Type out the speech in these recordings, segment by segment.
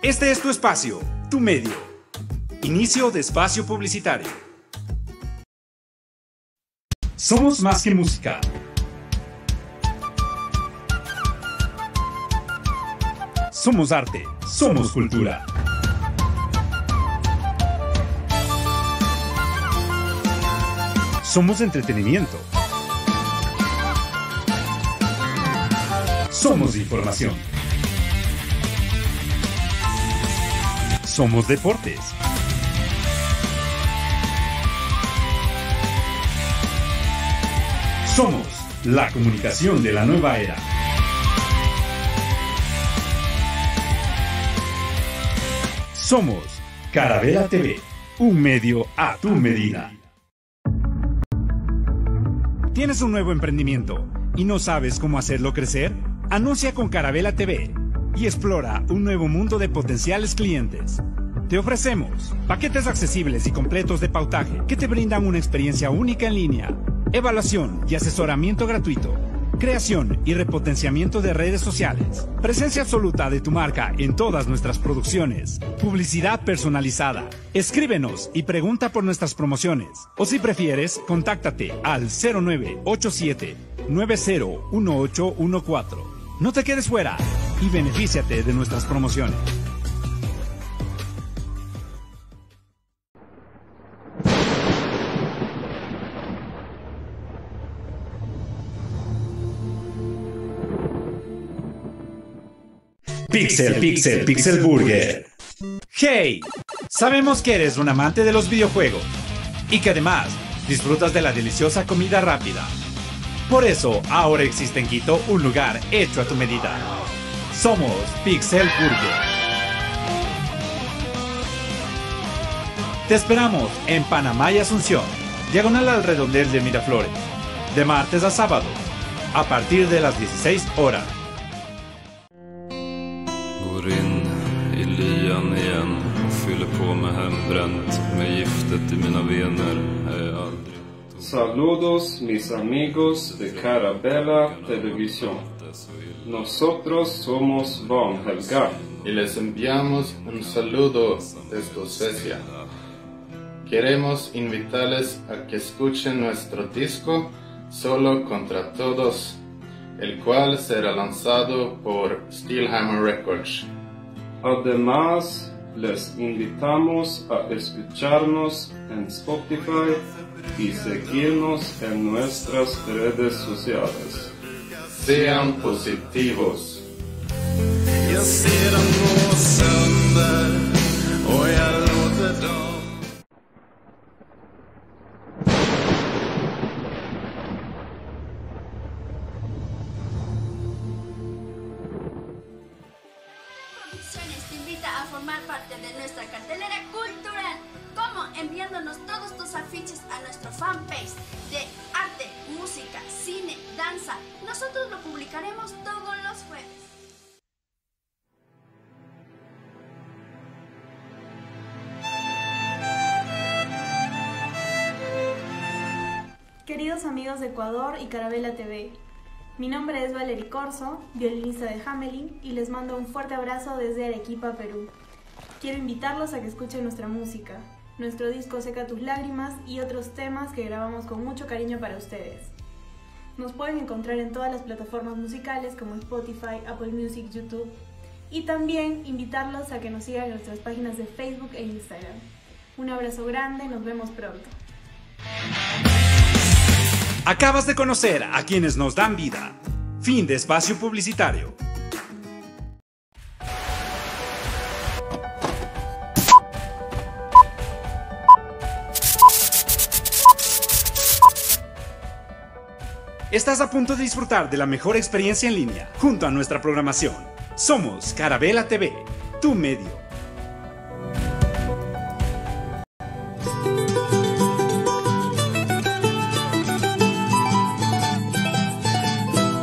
Este es tu espacio, tu medio. Inicio de espacio publicitario. Somos más que música. Somos arte, somos cultura. Somos entretenimiento. Somos información. Somos deportes. Somos la comunicación de la nueva era. Somos Carabela TV, un medio a tu medida. ¿Tienes un nuevo emprendimiento y no sabes cómo hacerlo crecer? Anuncia con Carabela TV y explora un nuevo mundo de potenciales clientes. Te ofrecemos paquetes accesibles y completos de pautaje que te brindan una experiencia única en línea, evaluación y asesoramiento gratuito, creación y repotenciamiento de redes sociales, presencia absoluta de tu marca en todas nuestras producciones, publicidad personalizada. Escríbenos y pregunta por nuestras promociones. O si prefieres, contáctate al 0987 901814. No te quedes fuera y benefíciate de nuestras promociones. Pixel Burger. Hey, sabemos que eres un amante de los videojuegos y que además disfrutas de la deliciosa comida rápida. Por eso, ahora existe en Quito un lugar hecho a tu medida. Somos Pixel Burger. Te esperamos en Panamá y Asunción, diagonal al redondel de Miraflores, de martes a sábado, a partir de las 16 horas. Går in i lyan igen och fyller på med hembränt. Med giftet i mina vener är jag aldrig. Saludos mis amigos de Carabela Televisión. Nosotros somos Vanhelga y les enviamos un saludo desde Suecia. Queremos invitarles a que escuchen nuestro disco Solo contra Todos, el cual será lanzado por Steelhammer Records. Además, les invitamos a escucharnos en Spotify y seguirnos en nuestras redes sociales. Sean positivos. Jag ser dem gå sönder och jag låter dem. Te invita a formar parte de nuestra cartelera cultural, como enviándonos todos tus afiches a nuestro fanpage de arte, música, cine, danza. Nosotros lo publicaremos todos los jueves. Queridos amigos de Ecuador y Carabela TV, mi nombre es Valerie Corso, violinista de Hamelin, y les mando un fuerte abrazo desde Arequipa, Perú. Quiero invitarlos a que escuchen nuestra música, nuestro disco Seca tus lágrimas y otros temas que grabamos con mucho cariño para ustedes. Nos pueden encontrar en todas las plataformas musicales como Spotify, Apple Music, YouTube, y también invitarlos a que nos sigan en nuestras páginas de Facebook e Instagram. Un abrazo grande, nos vemos pronto. Acabas de conocer a quienes nos dan vida. Fin de espacio publicitario. Estás a punto de disfrutar de la mejor experiencia en línea junto a nuestra programación. Somos Carabela TV, tu medio.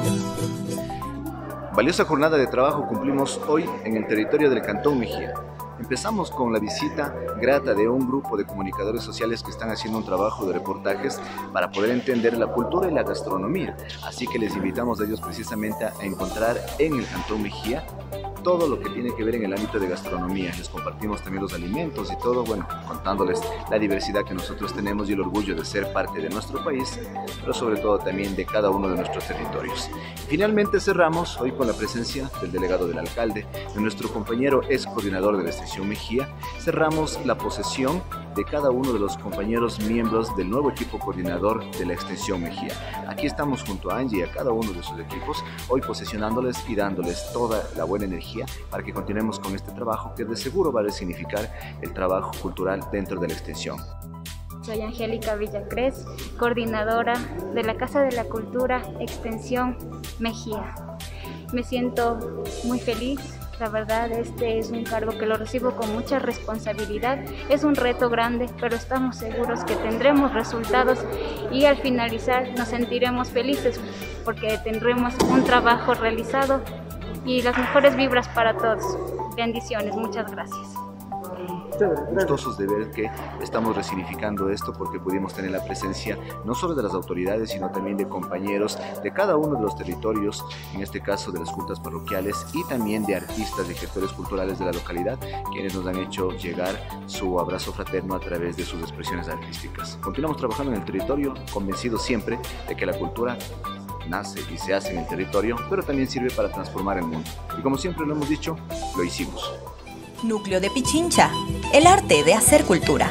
Valiosa jornada de trabajo cumplimos hoy en el territorio del Cantón Mejía. Empezamos con la visita grata de un grupo de comunicadores sociales que están haciendo un trabajo de reportajes para poder entender la cultura y la gastronomía. Así que les invitamos a ellos precisamente a encontrar en el Cantón Mejía todo lo que tiene que ver en el ámbito de gastronomía. Les compartimos también los alimentos y todo, bueno, contándoles la diversidad que nosotros tenemos y el orgullo de ser parte de nuestro país, pero sobre todo también de cada uno de nuestros territorios. Finalmente cerramos hoy con la presencia del delegado del alcalde, de nuestro compañero ex coordinador de la extensión Mejía. Cerramos la posesión de cada uno de los compañeros miembros del nuevo equipo coordinador de la extensión Mejía. Aquí estamos junto a Angie y a cada uno de sus equipos, hoy posesionándoles y dándoles toda la buena energía para que continuemos con este trabajo que de seguro va a resignificar el trabajo cultural dentro de la extensión. Soy Angélica Villacrés, coordinadora de la Casa de la Cultura Extensión Mejía. Me siento muy feliz. La verdad, este es un cargo que lo recibo con mucha responsabilidad. Es un reto grande, pero estamos seguros que tendremos resultados y al finalizar nos sentiremos felices porque tendremos un trabajo realizado y las mejores vibras para todos. Bendiciones, muchas gracias. Gustosos de ver que estamos resignificando esto porque pudimos tener la presencia no solo de las autoridades, sino también de compañeros de cada uno de los territorios, en este caso de las juntas parroquiales y también de artistas, de gestores culturales de la localidad, quienes nos han hecho llegar su abrazo fraterno a través de sus expresiones artísticas. Continuamos trabajando en el territorio, convencidos siempre de que la cultura nace y se hace en el territorio, pero también sirve para transformar el mundo. Y como siempre lo hemos dicho, lo hicimos. Núcleo de Pichincha, el arte de hacer cultura.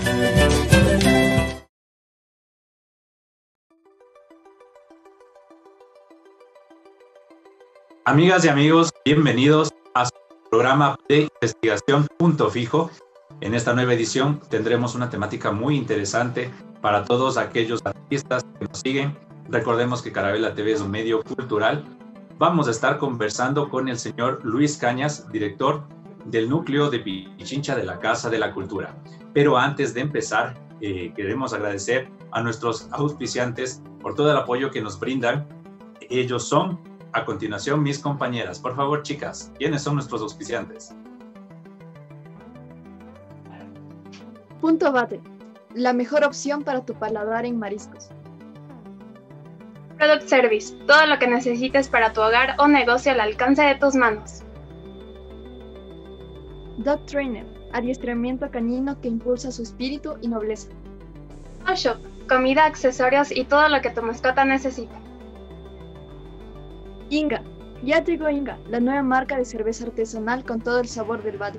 Amigas y amigos, bienvenidos a su programa de investigación Punto Fijo. En esta nueva edición tendremos una temática muy interesante para todos aquellos artistas que nos siguen. Recordemos que Carabela TV es un medio cultural. Vamos a estar conversando con el señor Luis Cañas, director del Núcleo de Pichincha de la Casa de la Cultura. Pero antes de empezar, queremos agradecer a nuestros auspiciantes por todo el apoyo que nos brindan. Ellos son, a continuación, mis compañeras. Por favor, chicas, ¿quiénes son nuestros auspiciantes? Punto Bate, la mejor opción para tu paladar en mariscos. Product Service, todo lo que necesites para tu hogar o negocio al alcance de tus manos. Dog Trainer, adiestramiento canino que impulsa su espíritu y nobleza. Shop, comida, accesorios y todo lo que tu mascota necesita. Inga, ya llegó Inga, la nueva marca de cerveza artesanal con todo el sabor del valle.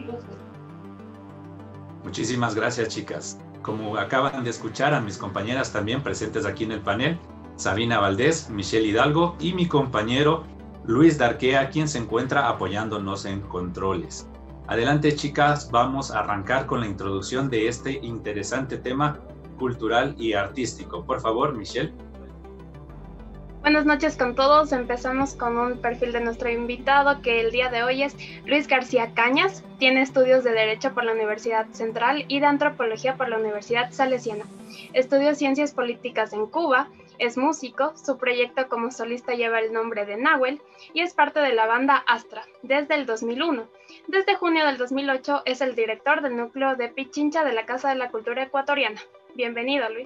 Muchísimas gracias, chicas. Como acaban de escuchar a mis compañeras también presentes aquí en el panel, Sabina Valdés, Michelle Hidalgo y mi compañero Luis Darquea, quien se encuentra apoyándonos en controles. Adelante, chicas, vamos a arrancar con la introducción de este interesante tema cultural y artístico. Por favor, Michelle. Buenas noches con todos. Empezamos con un perfil de nuestro invitado, que el día de hoy es Luis García Cañas. Tiene estudios de Derecho por la Universidad Central y de Antropología por la Universidad Salesiana. Estudió Ciencias Políticas en Cuba. Es músico, su proyecto como solista lleva el nombre de Nahuel y es parte de la banda Astra desde el 2001. Desde junio del 2008 es el director del Núcleo de Pichincha de la Casa de la Cultura Ecuatoriana. Bienvenido, Luis.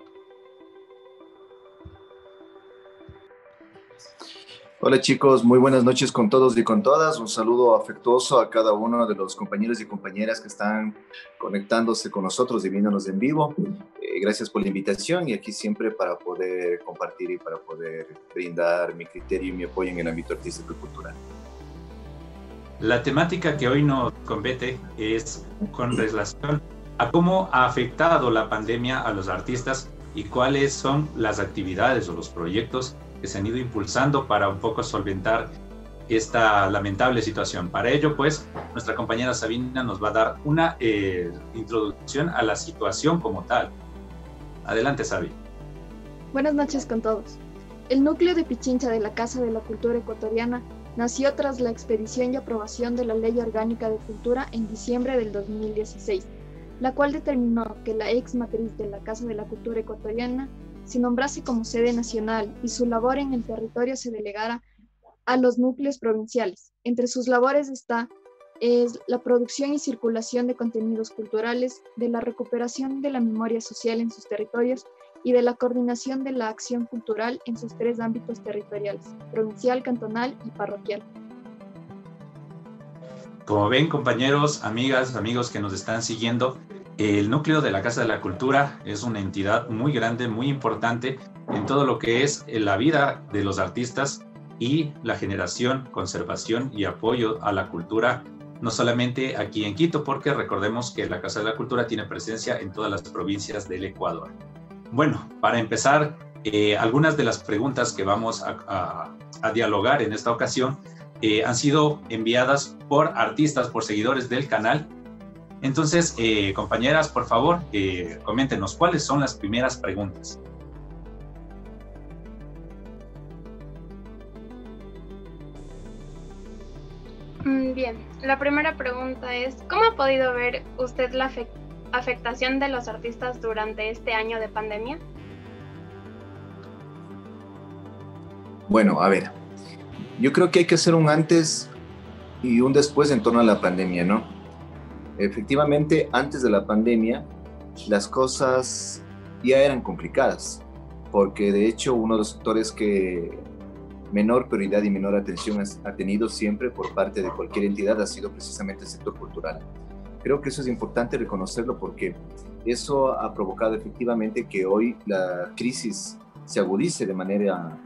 Hola chicos, muy buenas noches con todos y con todas. Un saludo afectuoso a cada uno de los compañeros y compañeras que están conectándose con nosotros y viéndonos en vivo. Gracias por la invitación y aquí siempre para poder compartir y para poder brindar mi criterio y mi apoyo en el ámbito artístico y cultural. La temática que hoy nos compete es con relación a cómo ha afectado la pandemia a los artistas y cuáles son las actividades o los proyectos que se han ido impulsando para un poco solventar esta lamentable situación. Para ello, pues, nuestra compañera Sabina nos va a dar una introducción a la situación como tal. Adelante, Sabi. Buenas noches con todos. El Núcleo de Pichincha de la Casa de la Cultura Ecuatoriana nació tras la expedición y aprobación de la Ley Orgánica de Cultura en diciembre del 2016, la cual determinó que la ex matriz de la Casa de la Cultura Ecuatoriana se nombrase como sede nacional y su labor en el territorio se delegara a los núcleos provinciales. Entre sus labores está es la producción y circulación de contenidos culturales, de la recuperación de la memoria social en sus territorios y de la coordinación de la acción cultural en sus 3 ámbitos territoriales, provincial, cantonal y parroquial. Como ven, compañeros, amigas, amigos que nos están siguiendo, el núcleo de la Casa de la Cultura es una entidad muy grande, muy importante en todo lo que es la vida de los artistas y la generación, conservación y apoyo a la cultura, no solamente aquí en Quito, porque recordemos que la Casa de la Cultura tiene presencia en todas las provincias del Ecuador. Bueno, para empezar, algunas de las preguntas que vamos a dialogar en esta ocasión han sido enviadas por artistas, por seguidores del canal. Entonces, compañeras, por favor, coméntenos cuáles son las primeras preguntas. Bien, la primera pregunta es, ¿cómo ha podido ver usted la afectación de los artistas durante este año de pandemia? Bueno, a ver, yo creo que hay que hacer un antes y un después en torno a la pandemia, ¿no? Efectivamente, antes de la pandemia, las cosas ya eran complicadas, porque de hecho uno de los sectores que menor prioridad y menor atención ha tenido siempre por parte de cualquier entidad ha sido precisamente el sector cultural. Creo que eso es importante reconocerlo porque eso ha provocado efectivamente que hoy la crisis se agudice de manera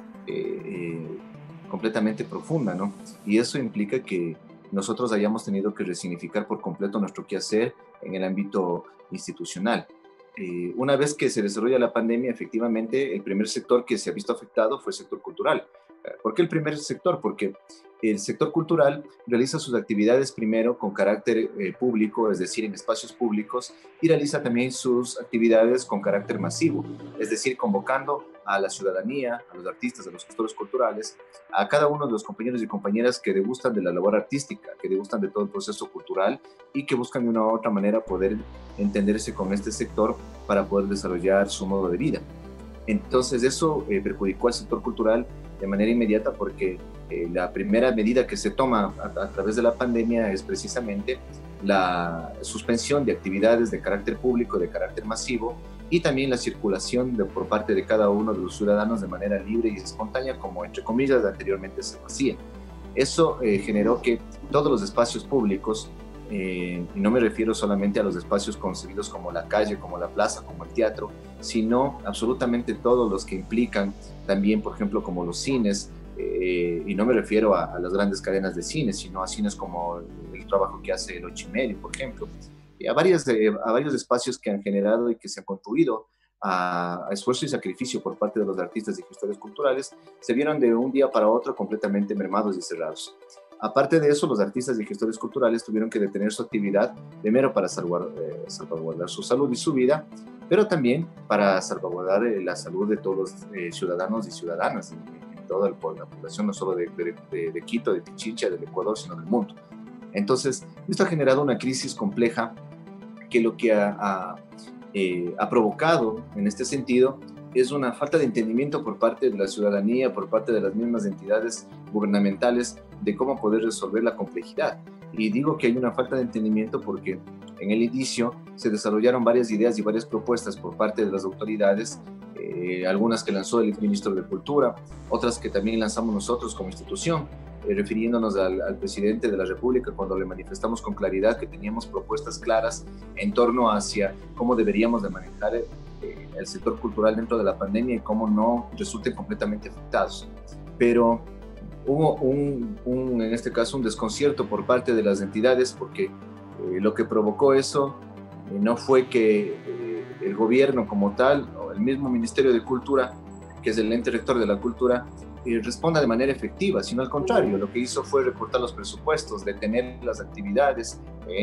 completamente profunda, ¿no? Y eso implica que nosotros hayamos tenido que resignificar por completo nuestro quehacer en el ámbito institucional. Una vez que se desarrolla la pandemia, efectivamente, el primer sector que se ha visto afectado fue el sector cultural. ¿Por qué el primer sector? Porque el sector cultural realiza sus actividades primero con carácter público, es decir, en espacios públicos, y realiza también sus actividades con carácter masivo, es decir, convocando a la ciudadanía, a los artistas, a los gestores culturales, a cada uno de los compañeros y compañeras que degustan de la labor artística, que degustan de todo el proceso cultural y que buscan de una u otra manera poder entenderse con este sector para poder desarrollar su modo de vida. Entonces eso perjudicó al sector cultural de manera inmediata porque la primera medida que se toma a través de la pandemia es precisamente la suspensión de actividades de carácter público, de carácter masivo, y también la circulación por parte de cada uno de los ciudadanos de manera libre y espontánea, como entre comillas anteriormente se hacía. Eso generó que todos los espacios públicos, y no me refiero solamente a los espacios concebidos como la calle, como la plaza, como el teatro, sino absolutamente todos los que implican también, por ejemplo, como los cines, y no me refiero a las grandes cadenas de cines, sino a cines como el trabajo que hace el 8:30, por ejemplo, y a varios espacios que han generado y que se han construido a esfuerzo y sacrificio por parte de los artistas y gestores culturales, se vieron de un día para otro completamente mermados y cerrados. Aparte de eso, los artistas y gestores culturales tuvieron que detener su actividad, primero para salvaguardar su salud y su vida, pero también para salvaguardar la salud de todos los ciudadanos y ciudadanas en toda la población, no solo de Quito, de Pichincha, del Ecuador, sino del mundo. Entonces, esto ha generado una crisis compleja que lo que ha provocado en este sentido es una falta de entendimiento por parte de la ciudadanía, por parte de las mismas entidades gubernamentales de cómo poder resolver la complejidad. Y digo que hay una falta de entendimiento porque en el inicio se desarrollaron varias ideas y varias propuestas por parte de las autoridades, algunas que lanzó el ministro de Cultura, otras que también lanzamos nosotros como institución, refiriéndonos al presidente de la República cuando le manifestamos con claridad que teníamos propuestas claras en torno hacia cómo deberíamos de manejar el sector cultural dentro de la pandemia y cómo no resulten completamente afectados. Pero hubo en este caso un desconcierto por parte de las entidades porque lo que provocó eso no fue que el gobierno como tal o el mismo Ministerio de Cultura, que es el ente rector de la cultura, responda de manera efectiva, sino al contrario, lo que hizo fue recortar los presupuestos, detener las actividades,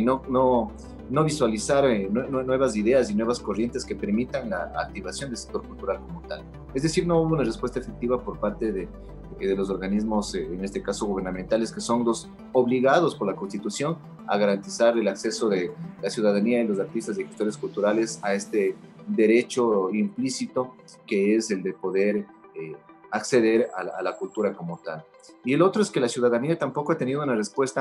no visualizar nuevas ideas y nuevas corrientes que permitan la activación del sector cultural como tal. Es decir, no hubo una respuesta efectiva por parte de los organismos, en este caso gubernamentales, que son los obligados por la Constitución a garantizar el acceso de la ciudadanía y los artistas y gestores culturales a este derecho implícito que es el de poder acceder a la cultura como tal. Y el otro es que la ciudadanía tampoco ha tenido una respuesta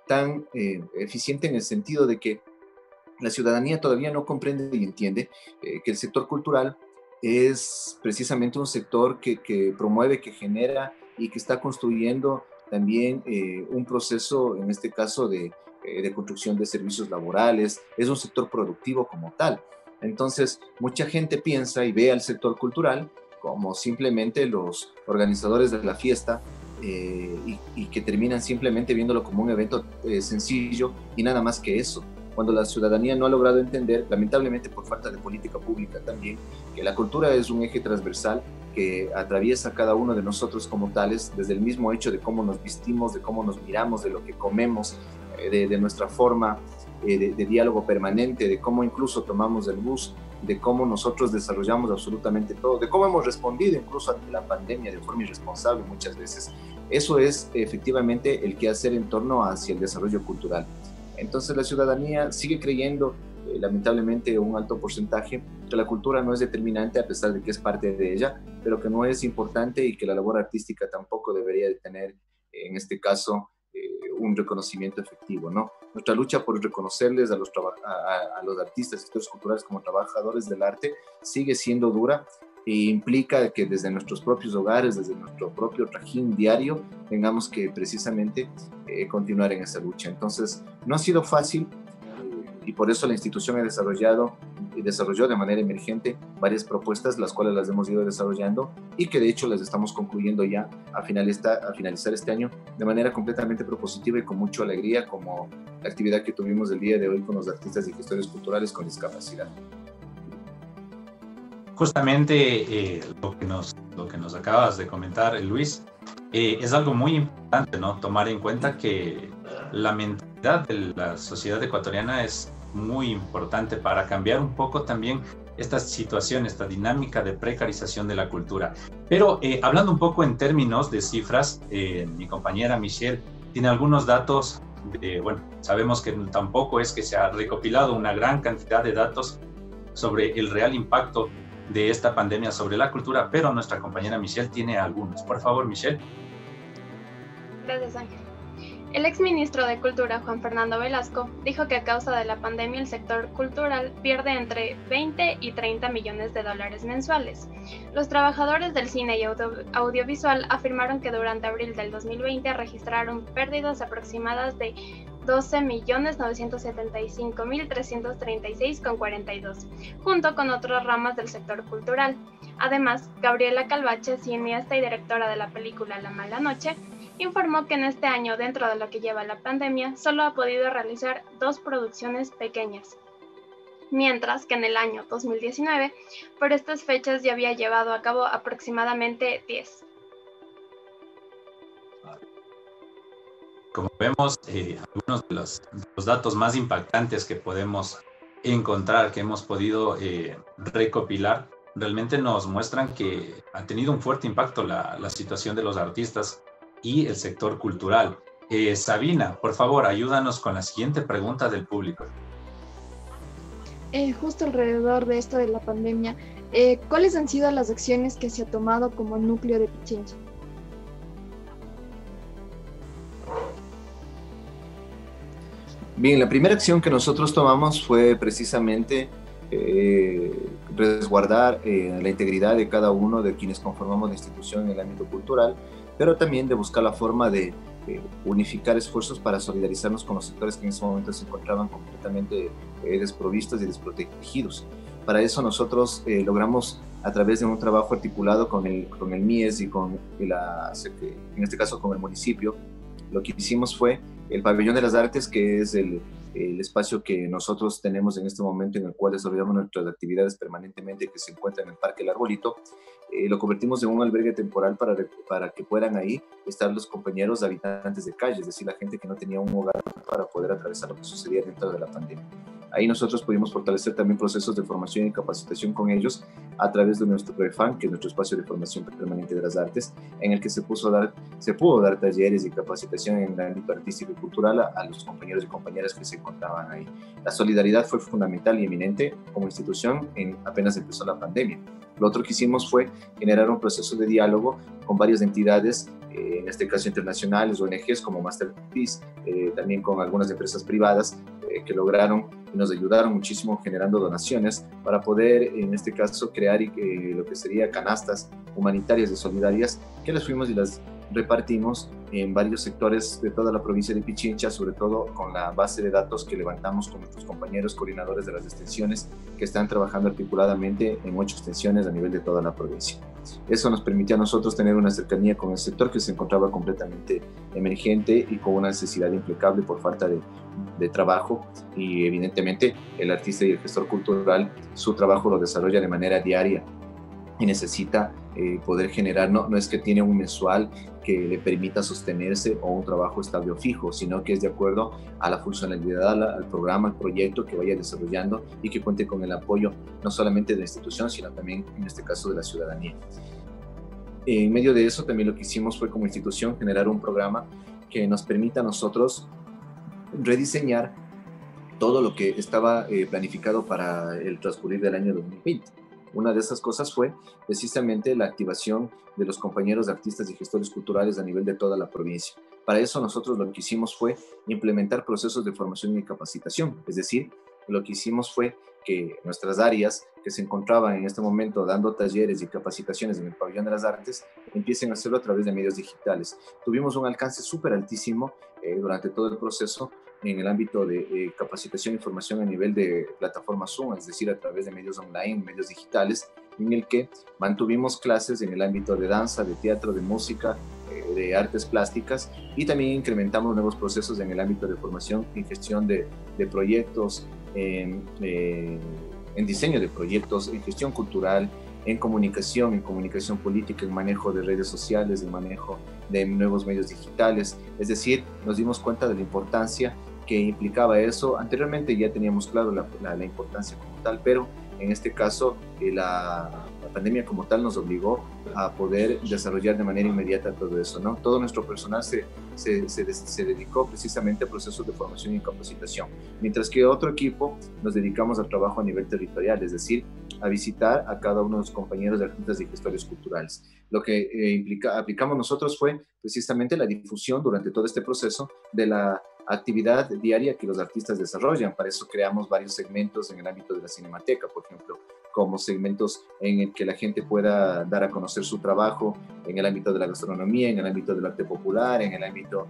tan eficiente en el sentido de que la ciudadanía todavía no comprende y entiende que el sector cultural es precisamente un sector que promueve, que genera y que está construyendo también un proceso, en este caso, de construcción de servicios laborales. Es un sector productivo como tal. Entonces, mucha gente piensa y ve al sector cultural como simplemente los organizadores de la fiesta y que terminan simplemente viéndolo como un evento sencillo y nada más que eso. Cuando la ciudadanía no ha logrado entender, lamentablemente por falta de política pública también, que la cultura es un eje transversal que atraviesa a cada uno de nosotros como tales, desde el mismo hecho de cómo nos vestimos, de cómo nos miramos, de lo que comemos, de nuestra forma de diálogo permanente, de cómo incluso tomamos el bus, de cómo nosotros desarrollamos absolutamente todo, de cómo hemos respondido incluso ante la pandemia de forma irresponsable muchas veces. Eso es efectivamente el quehacer en torno hacia el desarrollo cultural. Entonces la ciudadanía sigue creyendo, lamentablemente un alto porcentaje, que la cultura no es determinante a pesar de que es parte de ella, pero que no es importante y que la labor artística tampoco debería de tener, en este caso, un reconocimiento efectivo, ¿no? Nuestra lucha por reconocerles a los artistas y sectores culturales como trabajadores del arte sigue siendo dura e implica que desde nuestros propios hogares, desde nuestro propio trajín diario, tengamos que precisamente continuar en esa lucha. Entonces, no ha sido fácil y por eso la institución desarrolló de manera emergente varias propuestas, las cuales las hemos ido desarrollando y que de hecho las estamos concluyendo ya a finalizar este año de manera completamente propositiva y con mucha alegría, como la actividad que tuvimos el día de hoy con los artistas y gestores culturales con discapacidad. Justamente lo que nos acabas de comentar, Luis, es algo muy importante, ¿no? Tomar en cuenta que la mentalidad de la sociedad ecuatoriana es muy importante para cambiar un poco también esta situación, esta dinámica de precarización de la cultura. Pero hablando un poco en términos de cifras, mi compañera Michelle tiene algunos datos. Bueno, sabemos que tampoco es que se ha recopilado una gran cantidad de datos sobre el real impacto de esta pandemia sobre la cultura, pero nuestra compañera Michelle tiene algunos. Por favor, Michelle. Gracias, Ángel. El exministro de Cultura, Juan Fernando Velasco, dijo que a causa de la pandemia el sector cultural pierde entre 20 y 30 millones de dólares mensuales. Los trabajadores del cine y audiovisual afirmaron que durante abril del 2020 registraron pérdidas aproximadas de 12.975.336,42, junto con otras ramas del sector cultural. Además, Gabriela Calvache, cineasta y directora de la película La Mala Noche, informó que en este año, dentro de lo que lleva la pandemia, solo ha podido realizar 2 producciones pequeñas, mientras que en el año 2019, por estas fechas ya había llevado a cabo aproximadamente 10. Como vemos, algunos de los datos más impactantes que podemos encontrar, que hemos podido recopilar, realmente nos muestran que ha tenido un fuerte impacto la situación de los artistas y el sector cultural. Sabina, por favor, ayúdanos con la siguiente pregunta del público. Justo alrededor de esto de la pandemia, ¿cuáles han sido las acciones que se ha tomado como núcleo de Pichincha? Bien, la primera acción que nosotros tomamos fue precisamente resguardar la integridad de cada uno de quienes conformamos la institución en el ámbito cultural, pero también de buscar la forma de unificar esfuerzos para solidarizarnos con los sectores que en ese momento se encontraban completamente desprovistos y desprotegidos. Para eso nosotros logramos, a través de un trabajo articulado con el MIES y en este caso con el municipio, lo que hicimos fue el Pabellón de las Artes, que es el espacio que nosotros tenemos en este momento en el cual desarrollamos nuestras actividades permanentemente, que se encuentra en el Parque El Arbolito. Lo convertimos en un albergue temporal para que puedan ahí estar los compañeros habitantes de calle, es decir, la gente que no tenía un hogar para poder atravesar lo que sucedía dentro de la pandemia. Ahí nosotros pudimos fortalecer también procesos de formación y capacitación con ellos, a través de nuestro PREFAN, que es nuestro espacio de formación permanente de las artes, en el que se pudo dar talleres y capacitación en el ámbito artístico y cultural a los compañeros y compañeras que se encontraban ahí. La solidaridad fue fundamental y eminente como institución apenas empezó la pandemia. Lo otro que hicimos fue generar un proceso de diálogo con varias entidades, en este caso internacionales, ONGs como Masterpiece, también con algunas empresas privadas que lograron y nos ayudaron muchísimo generando donaciones para poder, en este caso, crear lo que sería canastas humanitarias y solidarias, que las fuimos y las repartimos en varios sectores de toda la provincia de Pichincha, sobre todo con la base de datos que levantamos con nuestros compañeros coordinadores de las extensiones que están trabajando articuladamente en 8 extensiones a nivel de toda la provincia. Eso nos permitió a nosotros tener una cercanía con el sector que se encontraba completamente emergente y con una necesidad implacable por falta de trabajo, y evidentemente el artista y el gestor cultural su trabajo lo desarrolla de manera diaria y necesita poder generar, no es que tiene un mensual que le permita sostenerse o un trabajo estable o fijo, sino que es de acuerdo a la funcionalidad, al programa, al proyecto que vaya desarrollando y que cuente con el apoyo no solamente de la institución, sino también en este caso de la ciudadanía. En medio de eso también lo que hicimos fue como institución generar un programa que nos permita a nosotros rediseñar todo lo que estaba planificado para el transcurrir del año 2020. Una de esas cosas fue precisamente la activación de los compañeros artistas y gestores culturales a nivel de toda la provincia. Para eso nosotros lo que hicimos fue implementar procesos de formación y capacitación, es decir, lo que hicimos fue que nuestras áreas que se encontraban en este momento dando talleres y capacitaciones en el Pabellón de las Artes empiecen a hacerlo a través de medios digitales. Tuvimos un alcance súper altísimo durante todo el proceso en el ámbito de capacitación y formación a nivel de plataforma Zoom, es decir, a través de medios online, medios digitales, en el que mantuvimos clases en el ámbito de danza, de teatro, de música, de artes plásticas, y también incrementamos nuevos procesos en el ámbito de formación y gestión de proyectos, en diseño de proyectos, en gestión cultural, en comunicación política, en manejo de redes sociales, en manejo de nuevos medios digitales. Es decir, nos dimos cuenta de la importancia que implicaba eso. Anteriormente ya teníamos claro la importancia como tal, pero en este caso la pandemia como tal nos obligó a poder desarrollar de manera inmediata todo eso, ¿no? Todo nuestro personal se dedicó precisamente a procesos de formación y capacitación, mientras que otro equipo nos dedicamos al trabajo a nivel territorial, es decir, a visitar a cada uno de los compañeros de artistas y gestores culturales. Lo que aplicamos nosotros fue precisamente la difusión durante todo este proceso de la actividad diaria que los artistas desarrollan. Para eso creamos varios segmentos en el ámbito de la cinemateca, por ejemplo, como segmentos en el que la gente pueda dar a conocer su trabajo en el ámbito de la gastronomía, en el ámbito del arte popular, en el ámbito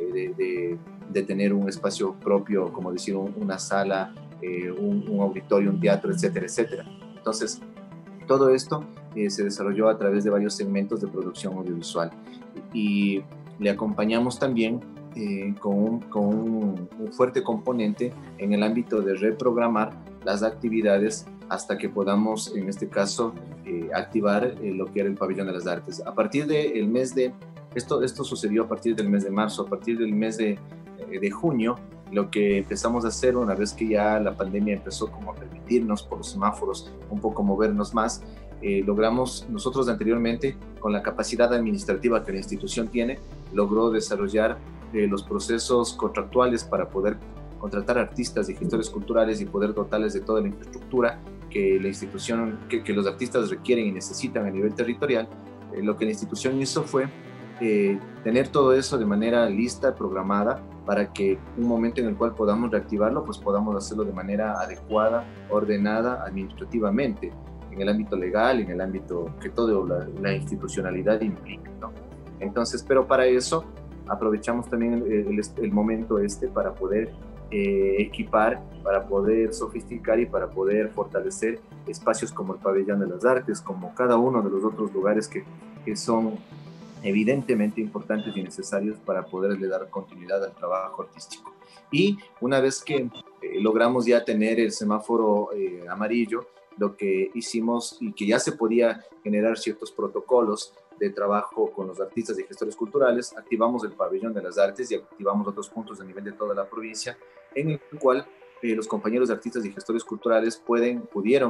de tener un espacio propio, como decir, una sala, un auditorio, un teatro, etcétera, etcétera. Entonces, todo esto se desarrolló a través de varios segmentos de producción audiovisual, y le acompañamos también con un fuerte componente en el ámbito de reprogramar las actividades hasta que podamos, en este caso, activar lo que era el Pabellón de las Artes. A partir del mes de... Esto sucedió a partir del mes de marzo. A partir del mes de junio, lo que empezamos a hacer, una vez que ya la pandemia empezó como a permitirnos por los semáforos un poco movernos más, logramos nosotros anteriormente, con la capacidad administrativa que la institución tiene, logró desarrollar los procesos contractuales para poder contratar artistas y gestores culturales y poder dotarles de toda la infraestructura que la institución, que los artistas requieren y necesitan a nivel territorial. Lo que la institución hizo fue tener todo eso de manera lista, programada, para que un momento en el cual podamos reactivarlo, pues podamos hacerlo de manera adecuada, ordenada, administrativamente, en el ámbito legal, en el ámbito que toda la institucionalidad implica, ¿no? Entonces, pero para eso aprovechamos también el momento para poder equipar, para poder sofisticar y para poder fortalecer espacios como el Pabellón de las Artes, como cada uno de los otros lugares que son evidentemente importantes y necesarios para poderle dar continuidad al trabajo artístico. Y una vez que logramos ya tener el semáforo amarillo, lo que hicimos, y que ya se podía generar ciertos protocolos de trabajo con los artistas y gestores culturales, activamos el Pabellón de las Artes y activamos otros puntos a nivel de toda la provincia, en el cual los compañeros de artistas y gestores culturales pudieron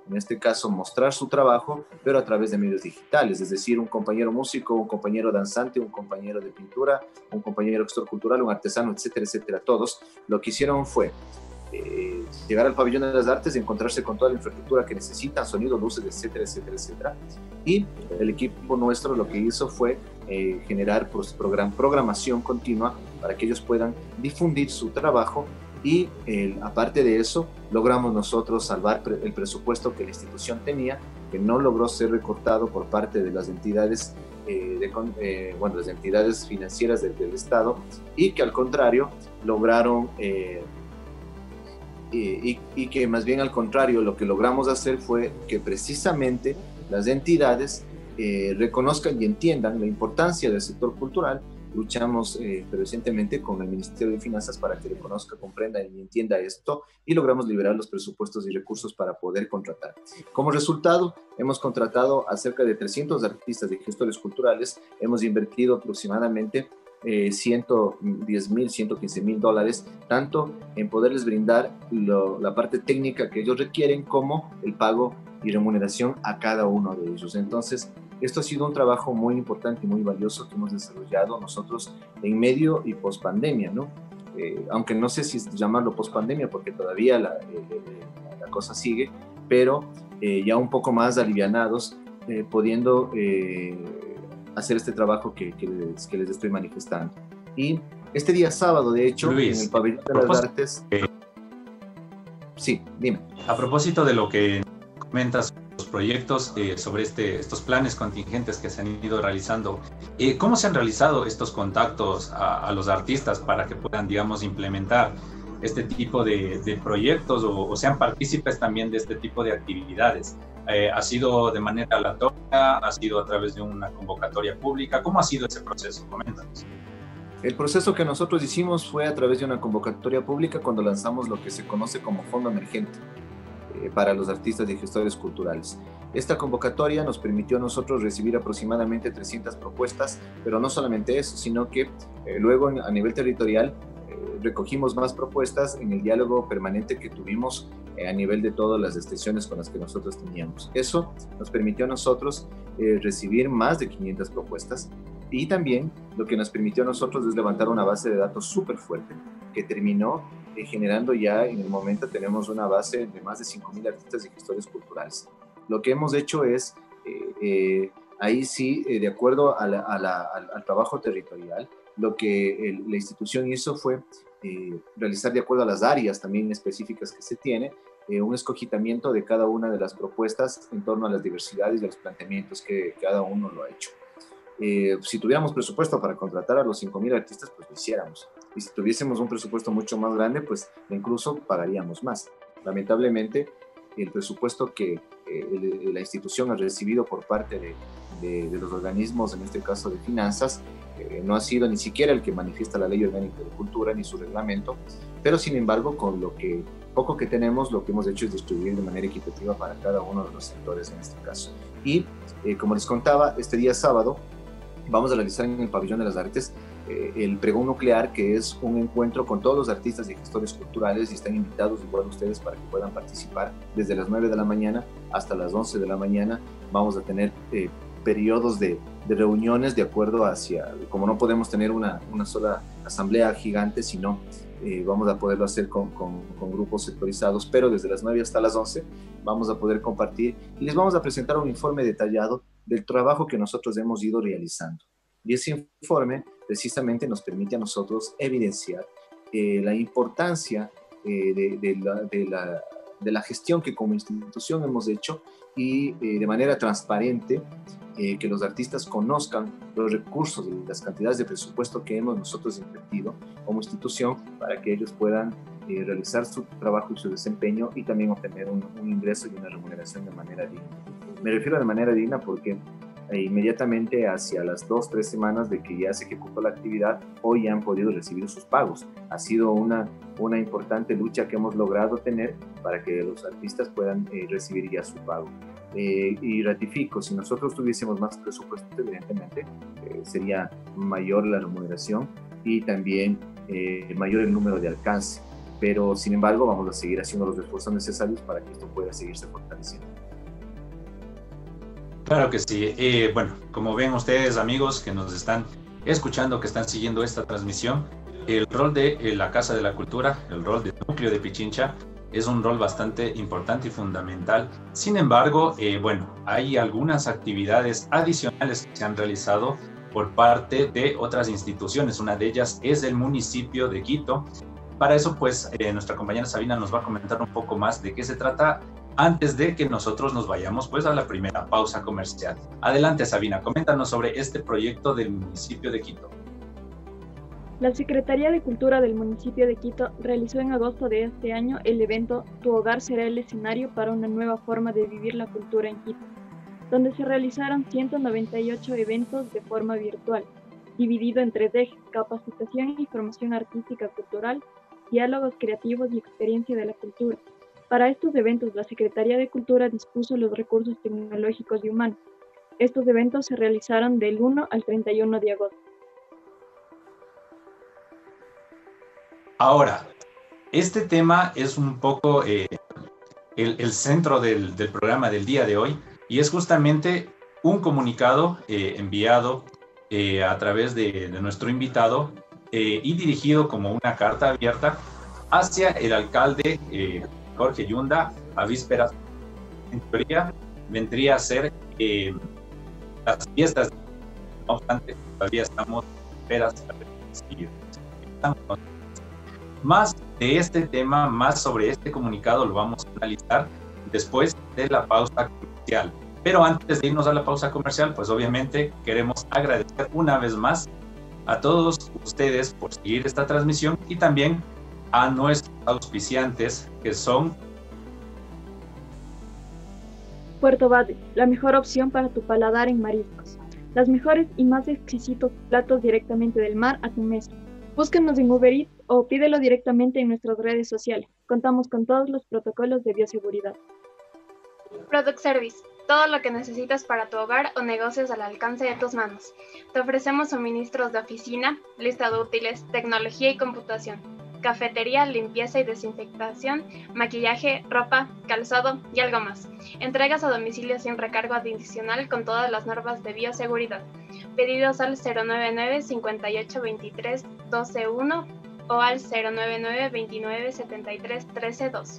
en este caso, mostrar su trabajo, pero a través de medios digitales, es decir, un compañero músico, un compañero danzante, un compañero de pintura, un compañero extracultural, un artesano, etcétera, etcétera. Todos lo que hicieron fue llegar al pabellón de las artes, encontrarse con toda la infraestructura que necesitan, sonido, luces, etcétera, etcétera, etcétera. Y el equipo nuestro lo que hizo fue generar programación continua para que ellos puedan difundir su trabajo y aparte de eso logramos nosotros salvar el presupuesto que la institución tenía, que no logró ser recortado por parte de las entidades las entidades financieras del Estado, y que al contrario lograron y que más bien al contrario lo que logramos hacer fue que precisamente las entidades reconozcan y entiendan la importancia del sector cultural. Luchamos recientemente con el Ministerio de Finanzas para que reconozca, comprenda y entienda esto, y logramos liberar los presupuestos y recursos para poder contratar. Como resultado, hemos contratado a cerca de 300 artistas y gestores culturales, hemos invertido aproximadamente $110,000, $115,000, tanto en poderles brindar la parte técnica que ellos requieren, como el pago y remuneración a cada uno de ellos. Entonces, esto ha sido un trabajo muy importante y muy valioso que hemos desarrollado nosotros en medio y post-pandemia, ¿no? Aunque no sé si llamarlo post-pandemia, porque todavía la cosa sigue, pero ya un poco más alivianados, pudiendo hacer este trabajo que les estoy manifestando. Y este día sábado, de hecho, Luis, en el Pabellón de las Artes... Sí, dime. A propósito de lo que comentas, los proyectos sobre estos planes contingentes que se han ido realizando, ¿cómo se han realizado estos contactos a los artistas para que puedan, digamos, implementar este tipo de proyectos o sean partícipes también de este tipo de actividades? ¿Ha sido de manera aleatoria? ¿Ha sido a través de una convocatoria pública? ¿Cómo ha sido ese proceso? Coméntanos. El proceso que nosotros hicimos fue a través de una convocatoria pública cuando lanzamos lo que se conoce como Fondo Emergente para los artistas y gestores culturales. Esta convocatoria nos permitió a nosotros recibir aproximadamente 300 propuestas, pero no solamente eso, sino que luego a nivel territorial recogimos más propuestas en el diálogo permanente que tuvimos a nivel de todas las extensiones con las que nosotros teníamos. Eso nos permitió a nosotros recibir más de 500 propuestas, y también lo que nos permitió a nosotros es levantar una base de datos súper fuerte que terminó generando ya en el momento tenemos una base de más de 5,000 artistas y gestores culturales. Lo que hemos hecho es, ahí sí, de acuerdo al trabajo territorial, lo que la institución hizo fue realizar, de acuerdo a las áreas también específicas que se tiene, un escogitamiento de cada una de las propuestas en torno a las diversidades y a los planteamientos que cada uno lo ha hecho. Si tuviéramos presupuesto para contratar a los 5,000 artistas, pues lo hiciéramos. Y si tuviésemos un presupuesto mucho más grande, pues incluso pagaríamos más. Lamentablemente, el presupuesto que la institución ha recibido por parte de los organismos, en este caso de finanzas, no ha sido ni siquiera el que manifiesta la Ley Orgánica de Cultura ni su reglamento, pero sin embargo, con lo que poco que tenemos, lo que hemos hecho es distribuir de manera equitativa para cada uno de los sectores en este caso. Y como les contaba, este día sábado vamos a realizar en el Pabellón de las Artes el pregón nuclear, que es un encuentro con todos los artistas y gestores culturales, y están invitados igual ustedes para que puedan participar desde las 9 de la mañana hasta las 11 de la mañana. Vamos a tener periodos de reuniones de acuerdo hacia, como no podemos tener una sola asamblea gigante, sino vamos a poderlo hacer con grupos sectorizados, pero desde las 9 hasta las 11 vamos a poder compartir y les vamos a presentar un informe detallado del trabajo que nosotros hemos ido realizando. Y ese informe precisamente nos permite a nosotros evidenciar la importancia de la gestión que como institución hemos hecho, y de manera transparente que los artistas conozcan los recursos y las cantidades de presupuesto que hemos nosotros invertido como institución para que ellos puedan realizar su trabajo y su desempeño, y también obtener un ingreso y una remuneración de manera digna. Me refiero de manera digna porque inmediatamente hacia las 2-3 semanas de que ya se ejecutó la actividad, hoy ya han podido recibir sus pagos. Ha sido una importante lucha que hemos logrado tener para que los artistas puedan recibir ya su pago. Y ratifico, si nosotros tuviésemos más presupuesto, evidentemente sería mayor la remuneración y también mayor el número de alcance. pero sin embargo vamos a seguir haciendo los esfuerzos necesarios para que esto pueda seguirse fortaleciendo. Claro que sí. Bueno, como ven ustedes, amigos que nos están escuchando, que están siguiendo esta transmisión, el rol de la Casa de la Cultura, el rol del Núcleo de Pichincha, es un rol bastante importante y fundamental. Sin embargo, bueno, hay algunas actividades adicionales que se han realizado por parte de otras instituciones. Una de ellas es el municipio de Quito. Para eso, pues, nuestra compañera Sabina nos va a comentar un poco más de qué se trata antes de que nosotros nos vayamos, pues, a la primera pausa comercial. Adelante, Sabina, coméntanos sobre este proyecto del municipio de Quito. La Secretaría de Cultura del municipio de Quito realizó en agosto de este año el evento Tu hogar será el escenario para una nueva forma de vivir la cultura en Quito, donde se realizaron 198 eventos de forma virtual, dividido en 3 ejes: capacitación y formación artística cultural, diálogos creativos y experiencia de la cultura. Para estos eventos, la Secretaría de Cultura dispuso los recursos tecnológicos y humanos. Estos eventos se realizaron del 1 al 31 de agosto. Ahora, este tema es un poco el centro del programa del día de hoy, y es justamente un comunicado enviado a través de nuestro invitado y dirigido como una carta abierta hacia el alcalde Jorge Yunda, a vísperas. En teoría vendría a ser las fiestas. No obstante, todavía estamos en esperas para recibir. Más de este tema, más sobre este comunicado, lo vamos a analizar después de la pausa comercial. Pero antes de irnos a la pausa comercial, pues obviamente queremos agradecer una vez más a todos ustedes por seguir esta transmisión y también a nuestros auspiciantes, que son Puerto Vade, la mejor opción para tu paladar en mariscos. Las mejores y más exquisitos platos directamente del mar a tu mesa. Búscanos en Uber Eats o pídelo directamente en nuestras redes sociales. Contamos con todos los protocolos de bioseguridad. Product Service, todo lo que necesitas para tu hogar o negocios al alcance de tus manos. Te ofrecemos suministros de oficina, lista de útiles, tecnología y computación, cafetería, limpieza y desinfectación, maquillaje, ropa, calzado y algo más. Entregas a domicilio sin recargo adicional con todas las normas de bioseguridad. Pedidos al 099 58 23 12 1 o al 099 29 73 13 2.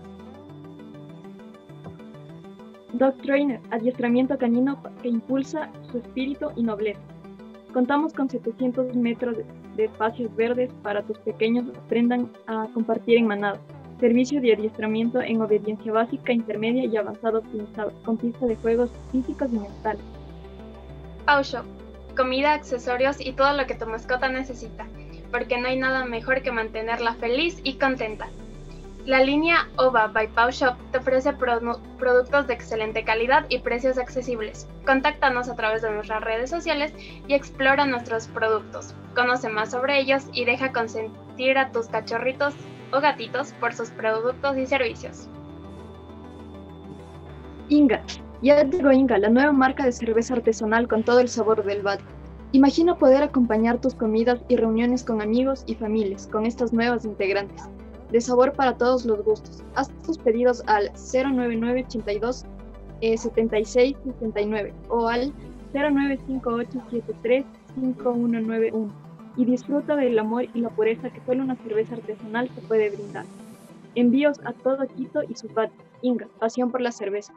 Dog Trainer, adiestramiento canino que impulsa su espíritu y nobleza. Contamos con 700 metros de espacios verdes para tus pequeños aprendan a compartir en manada. Servicio de adiestramiento en obediencia básica, intermedia y avanzado optimizado, con pista de juegos físicos y mentales. Pau Shop, comida, accesorios y todo lo que tu mascota necesita, porque no hay nada mejor que mantenerla feliz y contenta. La línea OVA by Pau Shop te ofrece productos de excelente calidad y precios accesibles. Contáctanos a través de nuestras redes sociales y explora nuestros productos. Conoce más sobre ellos y deja consentir a tus cachorritos o gatitos por sus productos y servicios. Inga. Ya llegó Inga, la nueva marca de cerveza artesanal con todo el sabor del Vade. Imagina poder acompañar tus comidas y reuniones con amigos y familias con estas nuevas integrantes. De sabor para todos los gustos. Haz tus pedidos al 099 82 76 69 o al 0958 73 5191 y disfruta del amor y la pureza que solo una cerveza artesanal te puede brindar. Envíos a todo Quito y su Vade. Inga, pasión por la cerveza.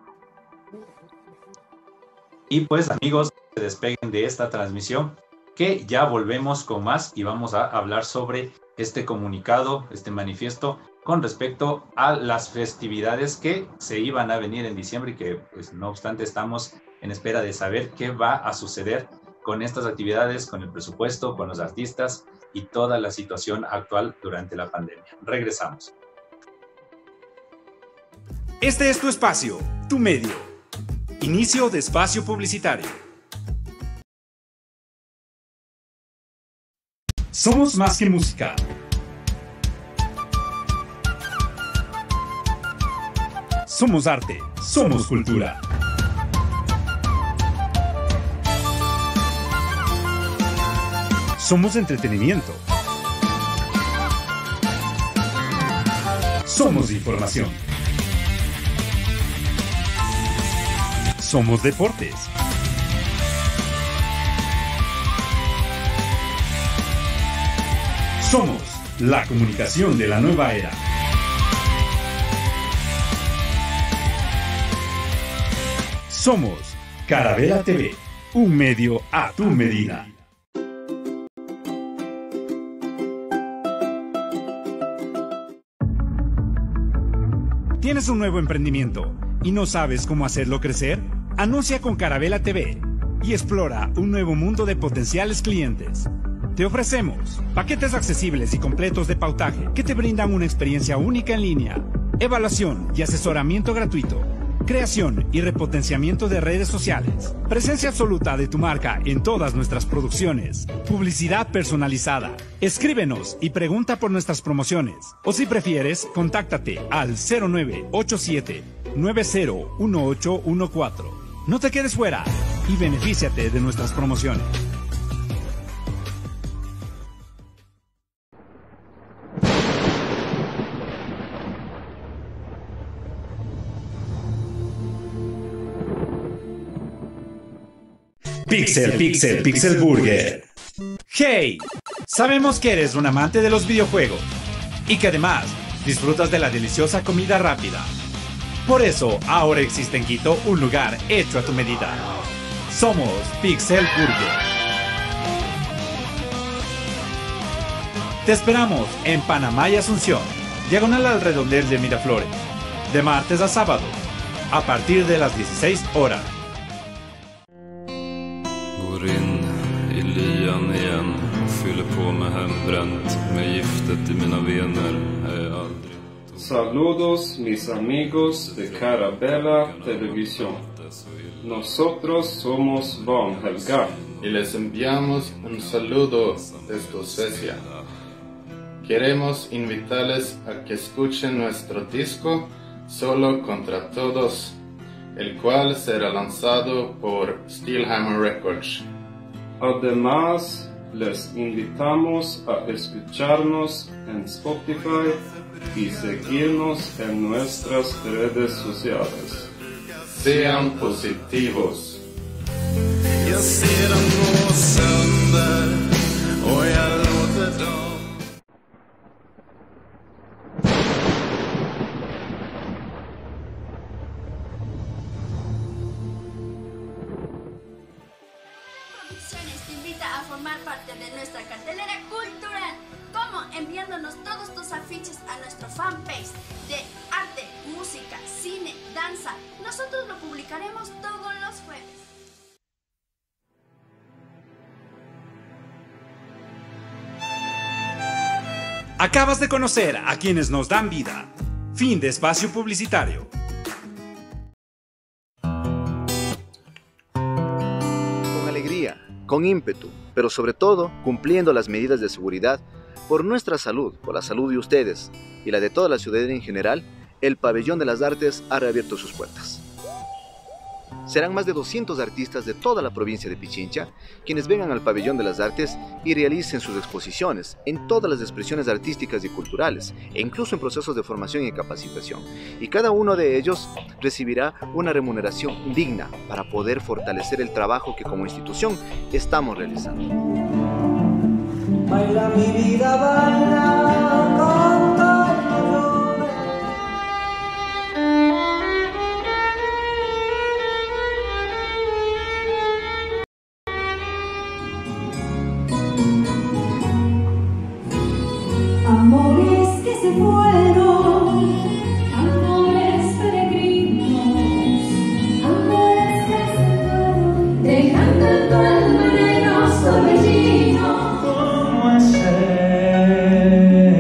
Y pues, amigos, se despeguen de esta transmisión, que ya volvemos con más y vamos a hablar sobre este comunicado, este manifiesto con respecto a las festividades que se iban a venir en diciembre y que, pues, no obstante, estamos en espera de saber qué va a suceder con estas actividades, con el presupuesto, con los artistas y toda la situación actual durante la pandemia. Regresamos. Este es tu espacio, tu medio. Inicio de espacio publicitario. Somos más que música. Somos arte, somos cultura. Somos entretenimiento. Somos información. Somos deportes. Somos la comunicación de la nueva era. Somos Carabela TV, un medio a tu medida. ¿Tienes un nuevo emprendimiento y no sabes cómo hacerlo crecer? Anuncia con Carabela TV y explora un nuevo mundo de potenciales clientes. Te ofrecemos paquetes accesibles y completos de pautaje que te brindan una experiencia única en línea, evaluación y asesoramiento gratuito, creación y repotenciamiento de redes sociales, presencia absoluta de tu marca en todas nuestras producciones, publicidad personalizada. Escríbenos y pregunta por nuestras promociones. O si prefieres, contáctate al 0987 901814. No te quedes fuera y benefíciate de nuestras promociones. Pixel Burger. Hey, sabemos que eres un amante de los videojuegos y que además disfrutas de la deliciosa comida rápida. Por eso, ahora existe en Quito un lugar hecho a tu medida. Somos Pixel Burger. Te esperamos en Panamá y Asunción, diagonal al redondel de Miraflores, de martes a sábado, a partir de las 16 horas. Går in i lyan igen och fyller på med hembränt. Med giftet i mina vener är jag aldrig. Saludos mis amigos de Carabela Televisión. Nosotros somos Van Helga y les enviamos un saludo desde Suecia. Queremos invitarles a que escuchen nuestro disco Solo contra Todos, el cual será lanzado por Steelhammer Records. Además, les invitamos a escucharnos en Spotify y seguirnos en nuestras redes sociales. Sean positivos. Jag ser dem gå sönder och jag låter dem. Te invita a formar parte de nuestra cartelera cultural, como enviándonos todos tus afiches a nuestro fanpage de arte, música, cine, danza. Nosotros lo publicaremos todos los jueves. Acabas de conocer a quienes nos dan vida. Fin de espacio publicitario. Con alegría, con ímpetu, pero sobre todo cumpliendo las medidas de seguridad por nuestra salud, por la salud de ustedes y la de toda la ciudadanía en general, el Pabellón de las Artes ha reabierto sus puertas. Serán más de 200 artistas de toda la provincia de Pichincha quienes vengan al Pabellón de las Artes y realicen sus exposiciones en todas las expresiones artísticas y culturales, e incluso en procesos de formación y capacitación. Y cada uno de ellos recibirá una remuneración digna para poder fortalecer el trabajo que como institución estamos realizando. Baila mi vida, baila con todo. Amores que se fueron, amores peregrinos, amores que se fueron, dejando en tu alma negros torbellinos. ¿Cómo hacer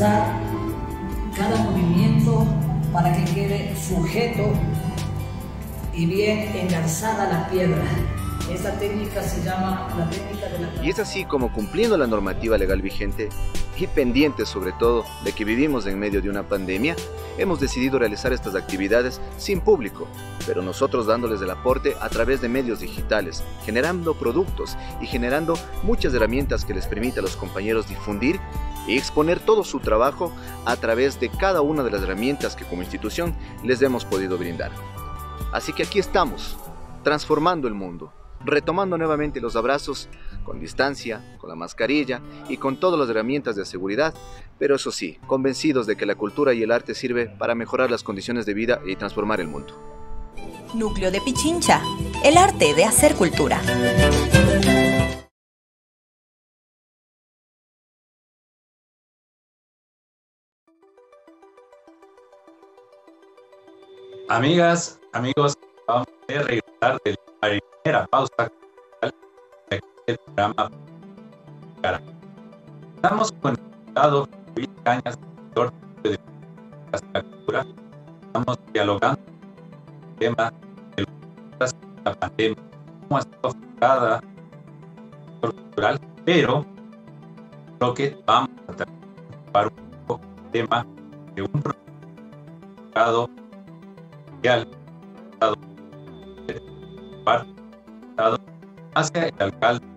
ensalzar cada movimiento para que quede sujeto y bien engarzada la piedra. Esta técnica se llama la técnica de la... Y es así como, cumpliendo la normativa legal vigente y pendientes sobre todo de que vivimos en medio de una pandemia, hemos decidido realizar estas actividades sin público, pero nosotros dándoles el aporte a través de medios digitales, generando productos y generando muchas herramientas que les permita a los compañeros difundir y exponer todo su trabajo a través de cada una de las herramientas que como institución les hemos podido brindar. Así que aquí estamos, transformando el mundo, retomando nuevamente los abrazos con distancia, con la mascarilla y con todas las herramientas de seguridad, pero eso sí, convencidos de que la cultura y el arte sirve para mejorar las condiciones de vida y transformar el mundo. Núcleo de Pichincha, el arte de hacer cultura. Amigas, amigos, vamos a regresar de la primera pausa del programa. Estamos con el invitado Luis Cañas, director de la cultura. Estamos dialogando el tema de la pandemia, cómo ha sido afectada el sector cultural, pero creo que vamos a tratar un poco el tema de un proyecto hacia el alcalde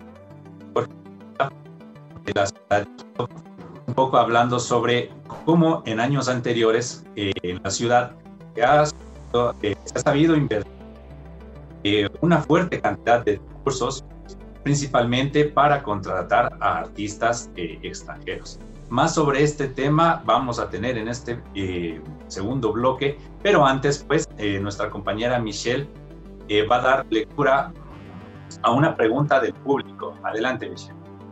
de la ciudad, un poco hablando sobre cómo en años anteriores en la ciudad se ha sabido invertir una fuerte cantidad de recursos, principalmente para contratar a artistas extranjeros. Más sobre este tema vamos a tener en este segundo bloque, pero antes, pues, nuestra compañera Michelle va a dar lectura a una pregunta del público. Adelante, Michelle.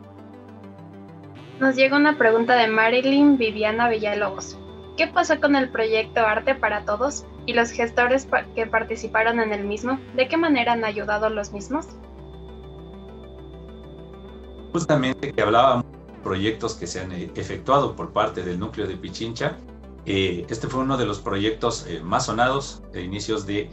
Nos llega una pregunta de Marilyn Viviana Villalobos. ¿Qué pasó con el proyecto Arte para Todos y los gestores que participaron en el mismo? ¿De qué manera han ayudado los mismos? Justamente que hablábamos de proyectos que se han efectuado por parte del núcleo de Pichincha. Este fue uno de los proyectos más sonados de inicios de,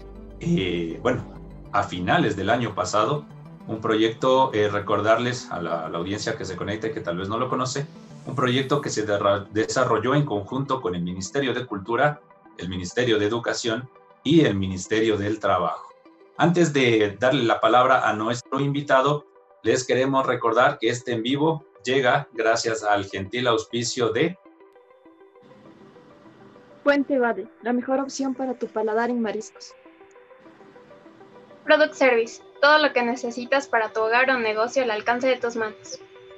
a finales del año pasado. Un proyecto, recordarles a la audiencia que se conecte, que tal vez no lo conoce, un proyecto que se desarrolló en conjunto con el Ministerio de Cultura, el Ministerio de Educación y el Ministerio del Trabajo. Antes de darle la palabra a nuestro invitado, les queremos recordar que este en vivo llega gracias al gentil auspicio de Puente Bade, la mejor opción para tu paladar en mariscos. Product Service, todo lo que necesitas para tu hogar o negocio al alcance de tus manos.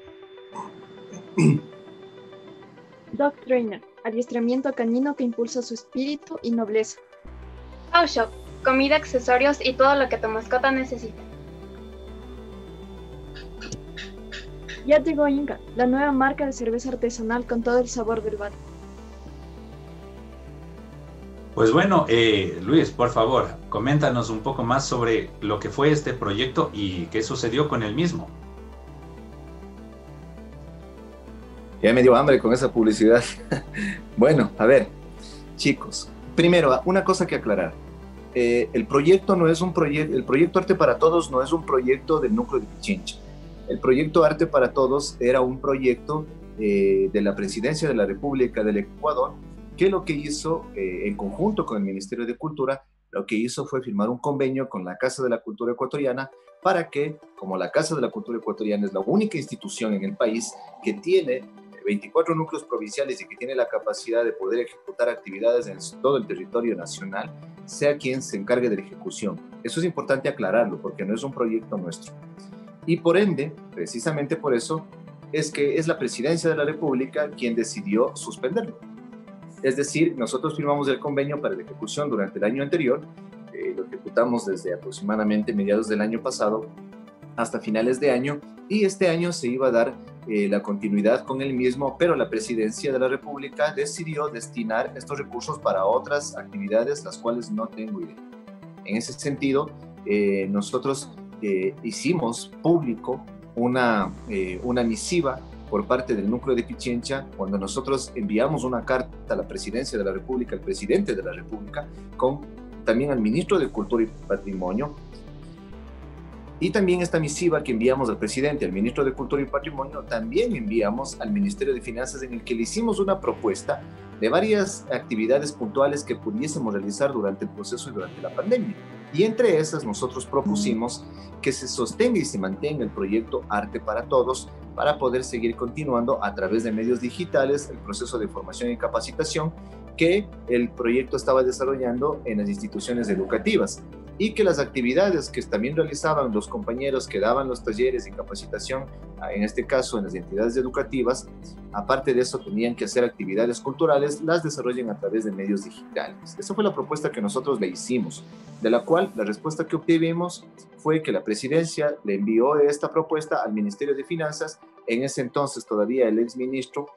Dog Trainer, adiestramiento canino que impulsa su espíritu y nobleza. Cow Shop, comida, accesorios y todo lo que tu mascota necesita. Ya llegó Inca, la nueva marca de cerveza artesanal con todo el sabor del bar. Pues bueno, Luis, por favor, coméntanos un poco más sobre lo que fue este proyecto y qué sucedió con el mismo. Ya me dio hambre con esa publicidad. Bueno, a ver, chicos, primero, una cosa que aclarar. El proyecto no es un proyecto, el proyecto Arte para Todos no es un proyecto del núcleo de Pichincha. El proyecto Arte para Todos era un proyecto de la Presidencia de la República del Ecuador, que lo que hizo, en conjunto con el Ministerio de Cultura, lo que hizo fue firmar un convenio con la Casa de la Cultura Ecuatoriana para que, como la Casa de la Cultura Ecuatoriana es la única institución en el país que tiene 24 núcleos provinciales y que tiene la capacidad de poder ejecutar actividades en todo el territorio nacional, sea quien se encargue de la ejecución. Eso es importante aclararlo, porque no es un proyecto nuestro. Y por ende, precisamente por eso, es que es la Presidencia de la República quien decidió suspenderlo. Es decir, nosotros firmamos el convenio para la ejecución durante el año anterior, lo ejecutamos desde aproximadamente mediados del año pasado hasta finales de año, y este año se iba a dar la continuidad con el mismo, pero la Presidencia de la República decidió destinar estos recursos para otras actividades, las cuales no tengo idea. En ese sentido, nosotros hicimos público una misiva por parte del núcleo de Pichincha, cuando nosotros enviamos una carta a la Presidencia de la República, al Presidente de la República, también al Ministro de Cultura y Patrimonio, y también esta misiva que enviamos al Presidente, al Ministro de Cultura y Patrimonio, también enviamos al Ministerio de Finanzas, en el que le hicimos una propuesta de varias actividades puntuales que pudiésemos realizar durante el proceso y durante la pandemia. Y entre esas nosotros propusimos que se sostenga y se mantenga el proyecto Arte para Todos, para poder seguir continuando a través de medios digitales el proceso de formación y capacitación que el proyecto estaba desarrollando en las instituciones educativas, y que las actividades que también realizaban los compañeros que daban los talleres de capacitación, en este caso en las entidades educativas, aparte de eso tenían que hacer actividades culturales, las desarrollen a través de medios digitales. Esa fue la propuesta que nosotros le hicimos, de la cual la respuesta que obtuvimos fue que la Presidencia le envió esta propuesta al Ministerio de Finanzas. En ese entonces todavía el exministro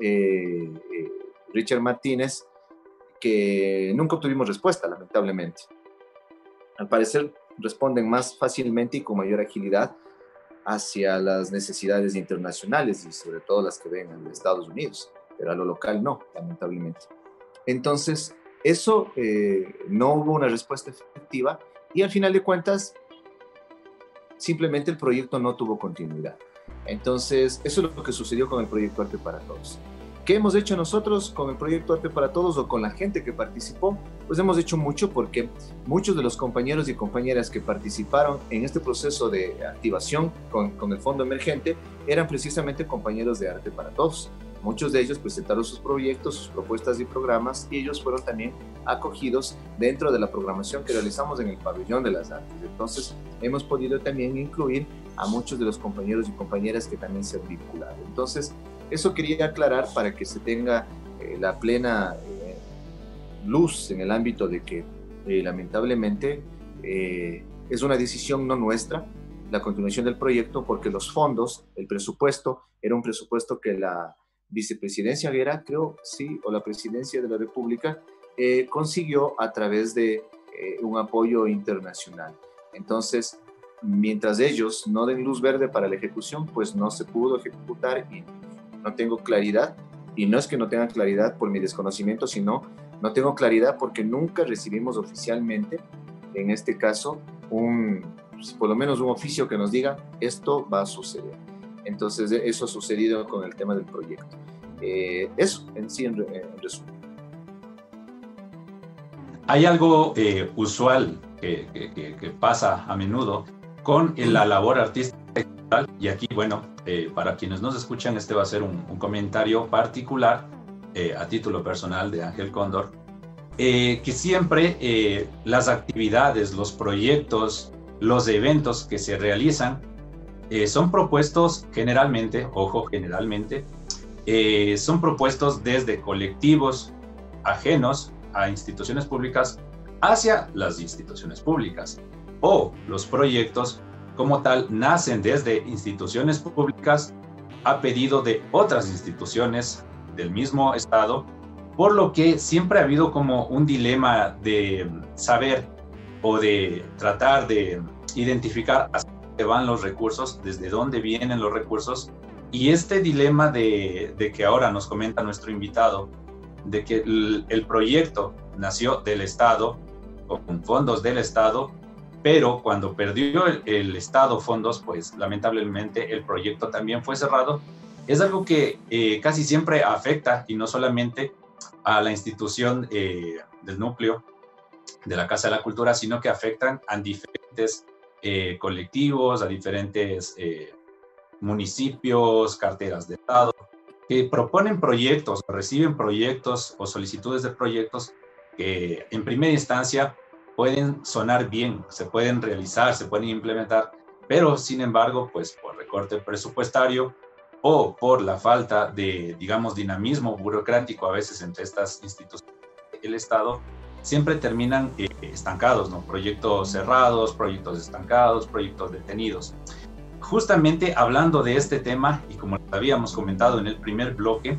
Richard Martínez, que nunca obtuvimos respuesta, lamentablemente. Al parecer responden más fácilmente y con mayor agilidad hacia las necesidades internacionales y sobre todo las que ven en Estados Unidos, pero a lo local no, lamentablemente. Entonces, eso no hubo una respuesta efectiva y al final de cuentas, simplemente el proyecto no tuvo continuidad. Entonces, eso es lo que sucedió con el proyecto Arte para Todos. ¿Qué hemos hecho nosotros con el proyecto Arte para Todos o con la gente que participó? Pues hemos hecho mucho, porque muchos de los compañeros y compañeras que participaron en este proceso de activación con el Fondo Emergente eran precisamente compañeros de Arte para Todos. Muchos de ellos presentaron sus proyectos, sus propuestas y programas, y ellos fueron también acogidos dentro de la programación que realizamos en el Pabellón de las Artes. Entonces, hemos podido también incluir a muchos de los compañeros y compañeras que también se han vinculado. Entonces, eso quería aclarar para que se tenga la plena luz en el ámbito de que lamentablemente es una decisión no nuestra la continuación del proyecto, porque los fondos, el presupuesto, era un presupuesto que la Vicepresidencia Guerra, creo, sí, o la Presidencia de la República consiguió a través de un apoyo internacional. Entonces, mientras ellos no den luz verde para la ejecución, pues no se pudo ejecutar y no tengo claridad, y no es que no tenga claridad por mi desconocimiento, sino no tengo claridad porque nunca recibimos oficialmente, en este caso, por lo menos un oficio que nos diga esto va a suceder. Entonces eso ha sucedido con el tema del proyecto. Eso en sí, en resumen. Hay algo usual que pasa a menudo con la labor artística, y aquí, bueno, para quienes nos escuchan, este va a ser un comentario particular a título personal de Ángel Cóndor, que siempre las actividades, los proyectos, los eventos que se realizan son propuestos generalmente, ojo, generalmente, son propuestos desde colectivos ajenos a instituciones públicas hacia las instituciones públicas, o los proyectos como tal nacen desde instituciones públicas a pedido de otras instituciones del mismo Estado, por lo que siempre ha habido como un dilema de saber o de tratar de identificar hacia dónde van los recursos, desde dónde vienen los recursos, y este dilema de que ahora nos comenta nuestro invitado, de que el proyecto nació del Estado, con fondos del Estado, pero cuando perdió el Estado fondos, pues lamentablemente el proyecto también fue cerrado. Es algo que casi siempre afecta, y no solamente a la institución del núcleo de la Casa de la Cultura, sino que afectan a diferentes colectivos, a diferentes municipios, carteras de Estado, que proponen proyectos, reciben proyectos o solicitudes de proyectos que en primera instancia pueden sonar bien, se pueden realizar, se pueden implementar, pero sin embargo, pues por recorte presupuestario o por la falta de, digamos, dinamismo burocrático a veces entre estas instituciones del Estado, siempre terminan estancados, ¿no? Proyectos cerrados, proyectos estancados, proyectos detenidos. Justamente hablando de este tema, y como habíamos comentado en el primer bloque,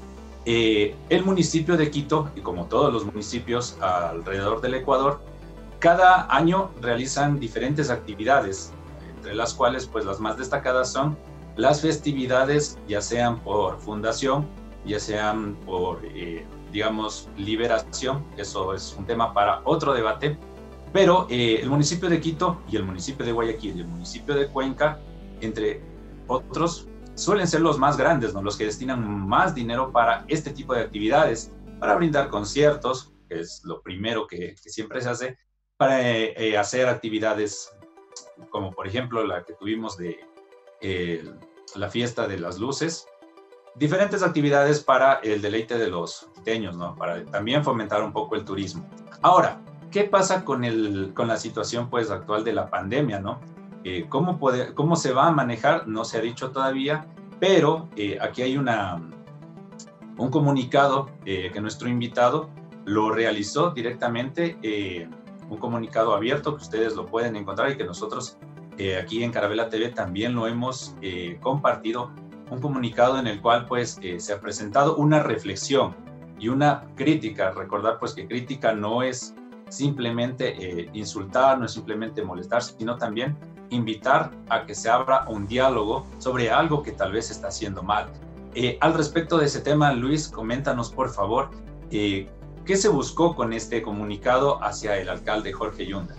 el municipio de Quito, y como todos los municipios alrededor del Ecuador, cada año realizan diferentes actividades, entre las cuales pues las más destacadas son las festividades, ya sean por fundación, ya sean por, digamos, liberación. Eso es un tema para otro debate. Pero el municipio de Quito y el municipio de Guayaquil y el municipio de Cuenca, entre otros, suelen ser los más grandes, ¿no? Los que destinan más dinero para este tipo de actividades, para brindar conciertos, que es lo primero que siempre se hace, para hacer actividades como por ejemplo la que tuvimos de la fiesta de las luces, diferentes actividades para el deleite de los quiteños, ¿no? Para también fomentar un poco el turismo. Ahora, ¿qué pasa con la situación pues actual de la pandemia, ¿no? ¿Cómo se va a manejar? No se ha dicho todavía, pero aquí hay un comunicado que nuestro invitado lo realizó directamente, un comunicado abierto que ustedes lo pueden encontrar y que nosotros aquí en Carabela TV también lo hemos compartido, un comunicado en el cual pues se ha presentado una reflexión y una crítica. Recordar pues que crítica no es simplemente insultar, no es simplemente molestar, sino también invitar a que se abra un diálogo sobre algo que tal vez se está haciendo mal. Al respecto de ese tema, Luis, coméntanos por favor, ¿qué se buscó con este comunicado hacia el alcalde Jorge Yunda?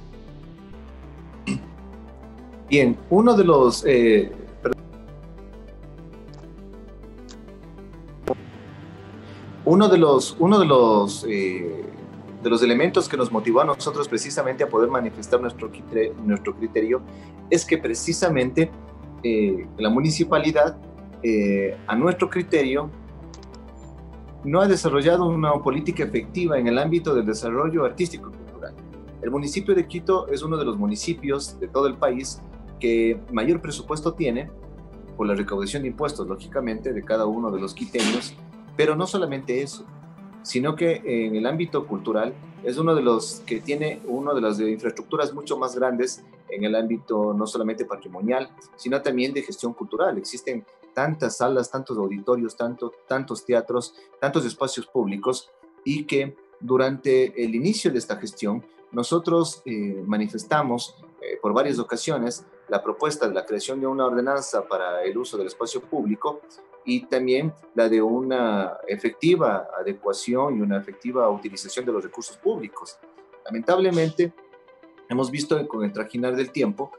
Bien, uno de los elementos que nos motivó a nosotros precisamente a poder manifestar nuestro criterio es que precisamente la municipalidad, a nuestro criterio, no ha desarrollado una política efectiva en el ámbito del desarrollo artístico y cultural. El municipio de Quito es uno de los municipios de todo el país que mayor presupuesto tiene por la recaudación de impuestos, lógicamente, de cada uno de los quiteños, pero no solamente eso, sino que en el ámbito cultural es uno de los que tiene una de las infraestructuras mucho más grandes en el ámbito no solamente patrimonial, sino también de gestión cultural. Existen tantas salas, tantos auditorios, tantos teatros, tantos espacios públicos, y que durante el inicio de esta gestión nosotros manifestamos por varias ocasiones la propuesta de la creación de una ordenanza para el uso del espacio público y también la de una efectiva adecuación y una efectiva utilización de los recursos públicos. Lamentablemente, hemos visto con el trajinar del tiempo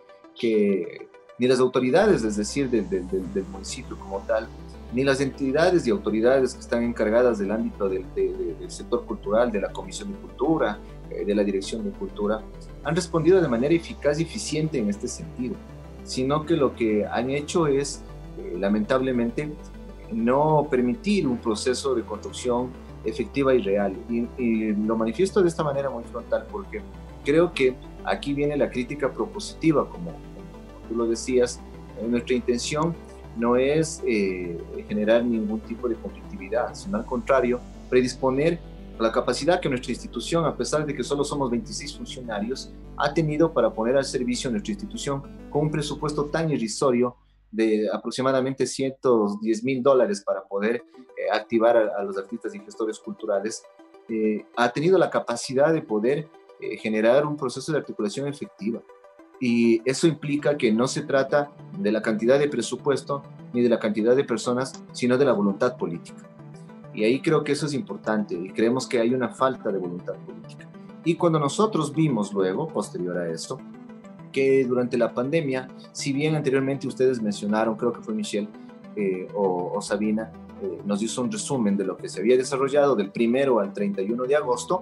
que ni las autoridades, es decir, del municipio como tal, ni las entidades y autoridades que están encargadas del ámbito del sector cultural, de la Comisión de Cultura, de la Dirección de Cultura, han respondido de manera eficaz y eficiente en este sentido, sino que lo que han hecho es, lamentablemente, no permitir un proceso de construcción efectiva y real. Y lo manifiesto de esta manera muy frontal porque creo que aquí viene la crítica propositiva, como tú lo decías. Nuestra intención no es generar ningún tipo de conflictividad, sino al contrario, predisponer la capacidad que nuestra institución, a pesar de que solo somos 26 funcionarios, ha tenido para poner al servicio de nuestra institución con un presupuesto tan irrisorio de aproximadamente $110,000 para poder activar a los artistas y gestores culturales. Ha tenido la capacidad de poder generar un proceso de articulación efectiva. Y eso implica que no se trata de la cantidad de presupuesto ni de la cantidad de personas, sino de la voluntad política. Y ahí creo que eso es importante y creemos que hay una falta de voluntad política. Y cuando nosotros vimos luego, posterior a eso, que durante la pandemia, si bien anteriormente ustedes mencionaron, creo que fue Michelle o Sabina, nos hizo un resumen de lo que se había desarrollado del 1 al 31 de agosto,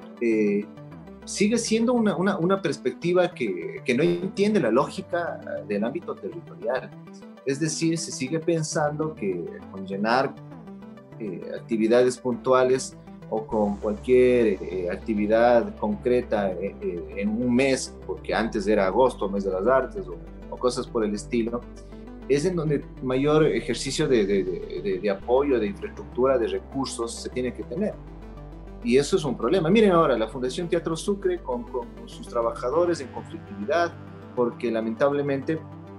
sigue siendo una perspectiva que no entiende la lógica del ámbito territorial. Es decir, se sigue pensando que con llenar actividades puntuales o con cualquier actividad concreta en un mes, porque antes era agosto, mes de las artes o cosas por el estilo, es en donde mayor ejercicio de apoyo, de infraestructura, de recursos se tiene que tener. Y eso es un problema. Miren ahora, la Fundación Teatro Sucre con sus trabajadores en conflictividad, porque lamentablemente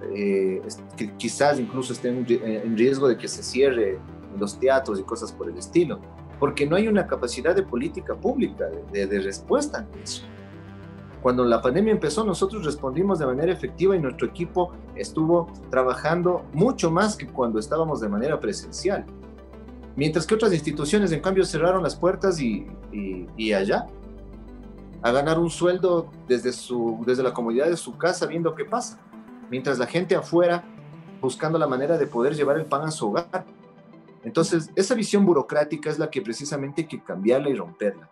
que quizás incluso estén en riesgo de que se cierre los teatros y cosas por el estilo, porque no hay una capacidad de política pública de respuesta ante eso. Cuando la pandemia empezó, nosotros respondimos de manera efectiva y nuestro equipo estuvo trabajando mucho más que cuando estábamos de manera presencial. Mientras que otras instituciones, en cambio, cerraron las puertas y allá, a ganar un sueldo desde la comodidad de su casa, viendo qué pasa. Mientras la gente afuera, buscando la manera de poder llevar el pan a su hogar. Entonces, esa visión burocrática es la que precisamente hay que cambiarla y romperla.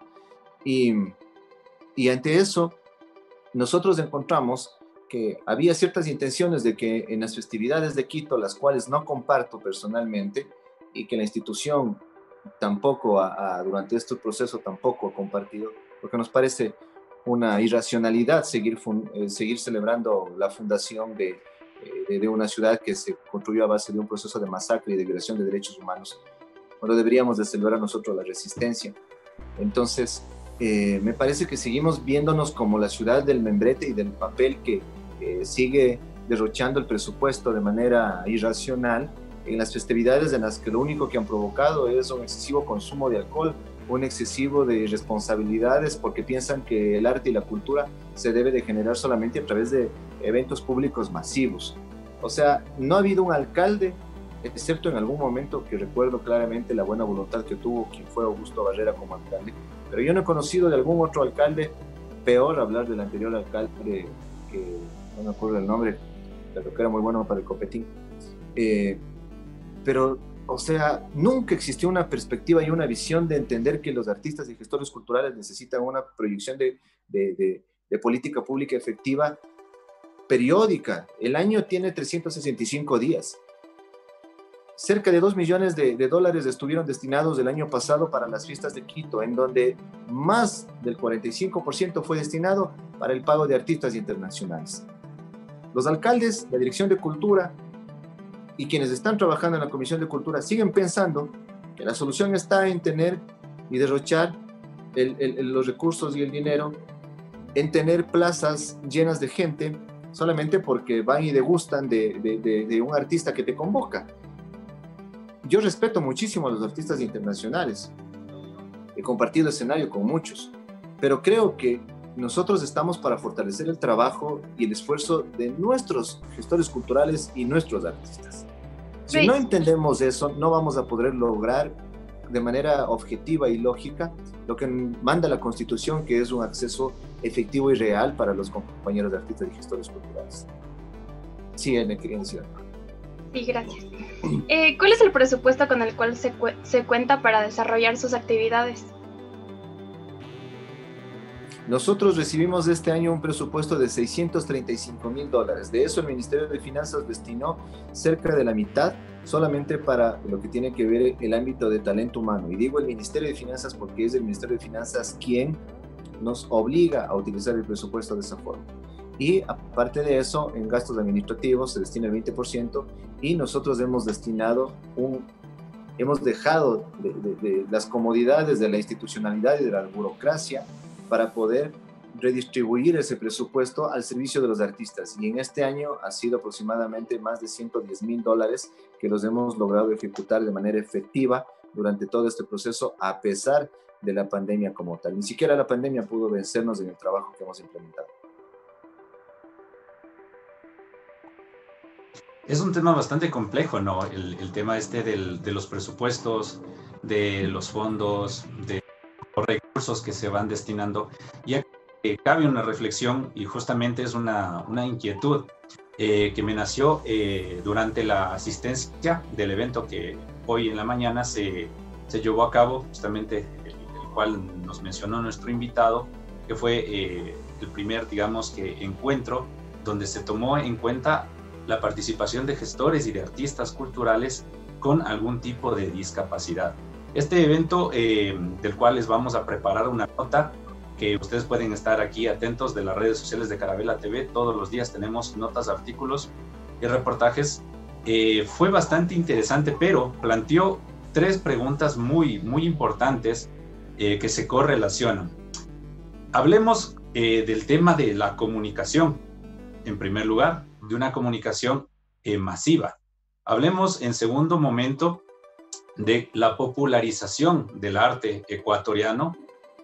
Y ante eso, nosotros encontramos que había ciertas intenciones de que en las festividades de Quito, las cuales no comparto personalmente, y que la institución tampoco durante este proceso tampoco ha compartido, porque nos parece una irracionalidad seguir celebrando la fundación de una ciudad que se construyó a base de un proceso de masacre y de violación de derechos humanos, cuando deberíamos de celebrar nosotros la resistencia. Entonces, me parece que seguimos viéndonos como la ciudad del membrete y del papel que sigue derrochando el presupuesto de manera irracional en las festividades en las que lo único que han provocado es un excesivo consumo de alcohol, un excesivo de irresponsabilidades, porque piensan que el arte y la cultura se debe de generar solamente a través de eventos públicos masivos. O sea, no ha habido un alcalde, excepto en algún momento que recuerdo claramente la buena voluntad que tuvo quien fue Augusto Barrera como alcalde, pero yo no he conocido de algún otro alcalde, peor hablar del anterior alcalde, que no me acuerdo el nombre, pero que era muy bueno para el copetín. Pero, o sea, nunca existió una perspectiva y una visión de entender que los artistas y gestores culturales necesitan una proyección de política pública efectiva periódica. El año tiene 365 días. Cerca de 2 millones de dólares estuvieron destinados el año pasado para las fiestas de Quito, en donde más del 45% fue destinado para el pago de artistas internacionales. Los alcaldes, la Dirección de Cultura y quienes están trabajando en la Comisión de Cultura siguen pensando que la solución está en tener y derrochar los recursos y el dinero, en tener plazas llenas de gente solamente porque van y degustan de un artista que te convoca. Yo respeto muchísimo a los artistas internacionales, he compartido escenario con muchos, pero creo que nosotros estamos para fortalecer el trabajo y el esfuerzo de nuestros gestores culturales y nuestros artistas. Si no entendemos eso, no vamos a poder lograr de manera objetiva y lógica lo que manda la Constitución, que es un acceso efectivo y real para los compañeros de artistas y gestores culturales. Sí, me quería decir. Sí, gracias. ¿Cuál es el presupuesto con el cual se cuenta para desarrollar sus actividades? Nosotros recibimos este año un presupuesto de $635,000. De eso el Ministerio de Finanzas destinó cerca de la mitad solamente para lo que tiene que ver el ámbito de talento humano. Y digo el Ministerio de Finanzas porque es el Ministerio de Finanzas quien nos obliga a utilizar el presupuesto de esa forma. Y aparte de eso, en gastos administrativos se destina el 20% y nosotros hemos dejado de las comodidades de la institucionalidad y de la burocracia para poder redistribuir ese presupuesto al servicio de los artistas. Y en este año ha sido aproximadamente más de $110,000 que los hemos logrado ejecutar de manera efectiva durante todo este proceso, a pesar de la pandemia como tal. Ni siquiera la pandemia pudo vencernos en el trabajo que hemos implementado. Es un tema bastante complejo, ¿no? El tema de los presupuestos, de los fondos, de los recursos que se van destinando. Y aquí cabe una reflexión y justamente es una inquietud que me nació durante la asistencia del evento que hoy en la mañana se llevó a cabo, justamente el cual nos mencionó nuestro invitado, que fue el primer, digamos, encuentro donde se tomó en cuenta la participación de gestores y de artistas culturales con algún tipo de discapacidad. Este evento, del cual les vamos a preparar una nota, que ustedes pueden estar aquí atentos de las redes sociales de Carabela TV. Todos los días tenemos notas, artículos y reportajes. Fue bastante interesante, pero planteó 3 preguntas muy, muy importantes que se correlacionan. Hablemos del tema de la comunicación, en primer lugar, de una comunicación masiva. Hablemos en segundo momento de la popularización del arte ecuatoriano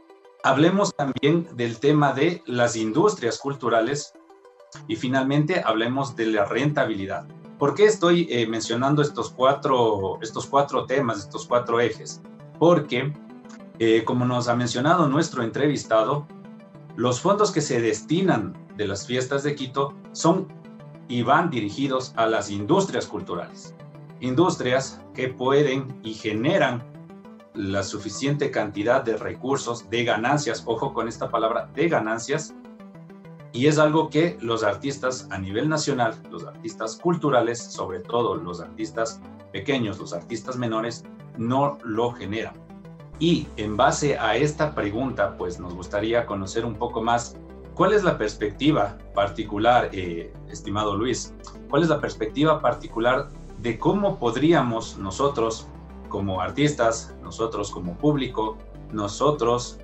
Hablemos también del tema de las industrias culturales y finalmente hablemos de la rentabilidad. ¿Por qué estoy mencionando estos cuatro temas, estos 4 ejes? Porque, como nos ha mencionado nuestro entrevistado, los fondos que se destinan de las fiestas de Quito son y van dirigidos a las industrias culturales. Industrias que pueden y generan la suficiente cantidad de recursos, de ganancias, ojo con esta palabra, de ganancias, y es algo que los artistas a nivel nacional, los artistas culturales, sobre todo los artistas pequeños, los artistas menores, no lo generan. Y en base a esta pregunta, pues nos gustaría conocer un poco más cuál es la perspectiva particular, estimado Luis, cuál es la perspectiva particular de cómo podríamos nosotros como artistas, nosotros como público, nosotros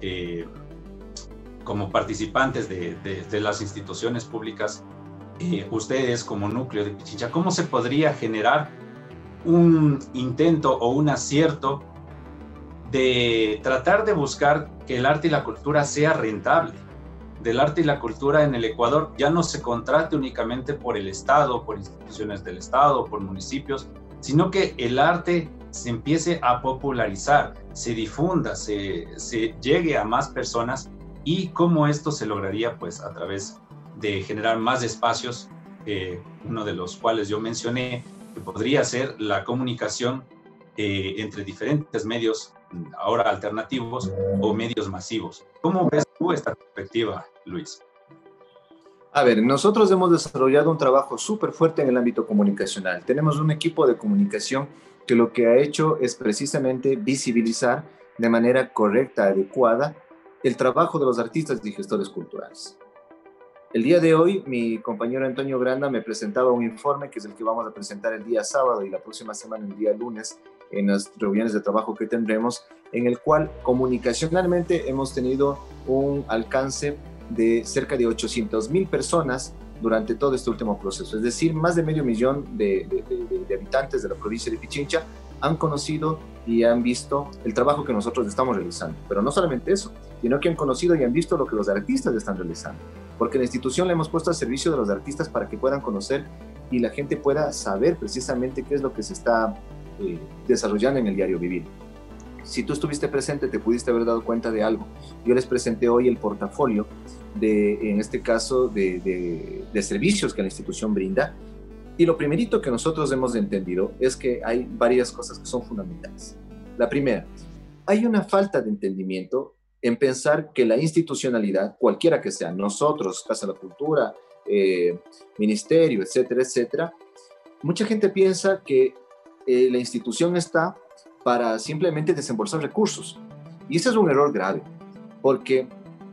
como participantes de las instituciones públicas, ustedes como núcleo de Pichincha, ¿cómo se podría generar un intento o un acierto de tratar de buscar que el arte y la cultura sea rentable? Del arte y la cultura en el Ecuador ya no se contrate únicamente por el Estado, por instituciones del Estado, por municipios, sino que el arte se empiece a popularizar, se difunda, se llegue a más personas. Y cómo esto se lograría, pues, a través de generar más espacios, uno de los cuales yo mencioné, que podría ser la comunicación entre diferentes medios, ahora alternativos, o medios masivos. ¿Cómo ves tú esta perspectiva, Luis? A ver, nosotros hemos desarrollado un trabajo súper fuerte en el ámbito comunicacional. Tenemos un equipo de comunicación que lo que ha hecho es precisamente visibilizar de manera correcta, adecuada, el trabajo de los artistas y gestores culturales. El día de hoy, mi compañero Antonio Granda me presentaba un informe que es el que vamos a presentar el día sábado y la próxima semana, el día lunes, en las reuniones de trabajo que tendremos, en el cual comunicacionalmente hemos tenido un alcance de cerca de 800,000 personas durante todo este último proceso. Es decir, más de 500,000 de habitantes de la provincia de Pichincha han conocido y han visto el trabajo que nosotros estamos realizando. Pero no solamente eso, sino que han conocido y han visto lo que los artistas están realizando. Porque la institución la hemos puesto al servicio de los artistas para que puedan conocer y la gente pueda saber precisamente qué es lo que se está desarrollando en el diario vivir. Si tú estuviste presente, te pudiste haber dado cuenta de algo. Yo les presenté hoy el portafolio en este caso, de servicios que la institución brinda. Y lo primerito que nosotros hemos entendido es que hay varias cosas que son fundamentales. La primera, hay una falta de entendimiento en pensar que la institucionalidad, cualquiera que sea, nosotros, Casa de la Cultura, Ministerio, etcétera, etcétera, mucha gente piensa que la institución está para simplemente desembolsar recursos. Y ese es un error grave, porque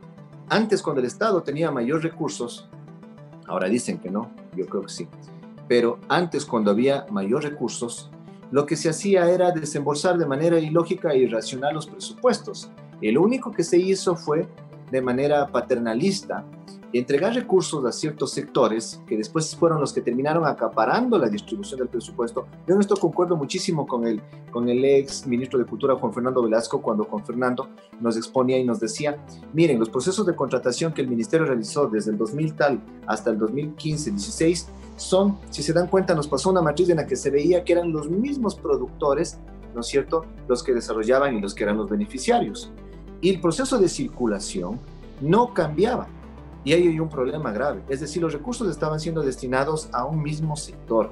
antes, cuando el Estado tenía mayor recursos, ahora dicen que no, yo creo que sí, pero antes, cuando había mayor recursos, lo que se hacía era desembolsar de manera ilógica e irracional los presupuestos. Y lo único que se hizo fue, de manera paternalista, entregar recursos a ciertos sectores que después fueron los que terminaron acaparando la distribución del presupuesto. Yo en esto concuerdo muchísimo con el ex ministro de Cultura, Juan Fernando Velasco, cuando Juan Fernando nos exponía y nos decía, miren, los procesos de contratación que el ministerio realizó desde el 2000 tal hasta el 2015-16 son, si se dan cuenta, nos pasó una matriz en la que se veía que eran los mismos productores, ¿no es cierto?, los que desarrollaban y los que eran los beneficiarios. Y el proceso de circulación no cambiaba. Y ahí hay un problema grave, es decir, los recursos estaban siendo destinados a un mismo sector.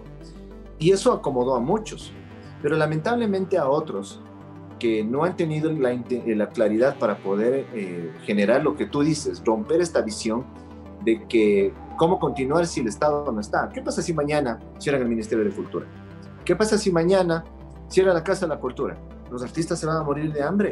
Y eso acomodó a muchos, pero lamentablemente a otros que no han tenido la claridad para poder generar lo que tú dices, romper esta visión de que cómo continuar si el Estado no está. ¿Qué pasa si mañana cierran el Ministerio de Cultura? ¿Qué pasa si mañana cierra la Casa de la Cultura? ¿Los artistas se van a morir de hambre?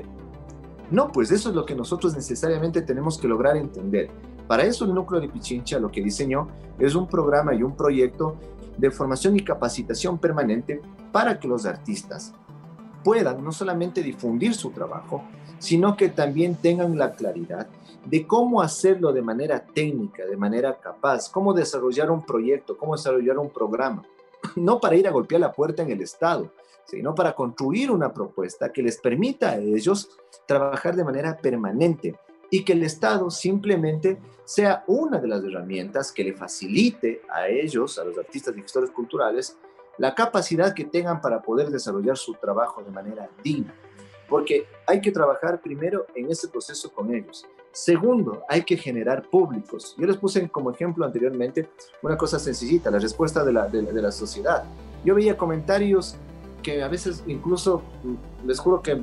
No, pues eso es lo que nosotros necesariamente tenemos que lograr entender. Para eso el Núcleo de Pichincha lo que diseñó es un programa y un proyecto de formación y capacitación permanente para que los artistas puedan no solamente difundir su trabajo, sino que también tengan la claridad de cómo hacerlo de manera técnica, de manera capaz, cómo desarrollar un proyecto, cómo desarrollar un programa, no para ir a golpear la puerta en el Estado, sino para construir una propuesta que les permita a ellos trabajar de manera permanente y que el Estado simplemente sea una de las herramientas que le facilite a ellos, a los artistas y gestores culturales, la capacidad que tengan para poder desarrollar su trabajo de manera digna. Porque hay que trabajar primero en ese proceso con ellos. Segundo, hay que generar públicos. Yo les puse como ejemplo anteriormente una cosa sencillita, la respuesta de la sociedad. Yo veía comentarios que a veces incluso, les juro que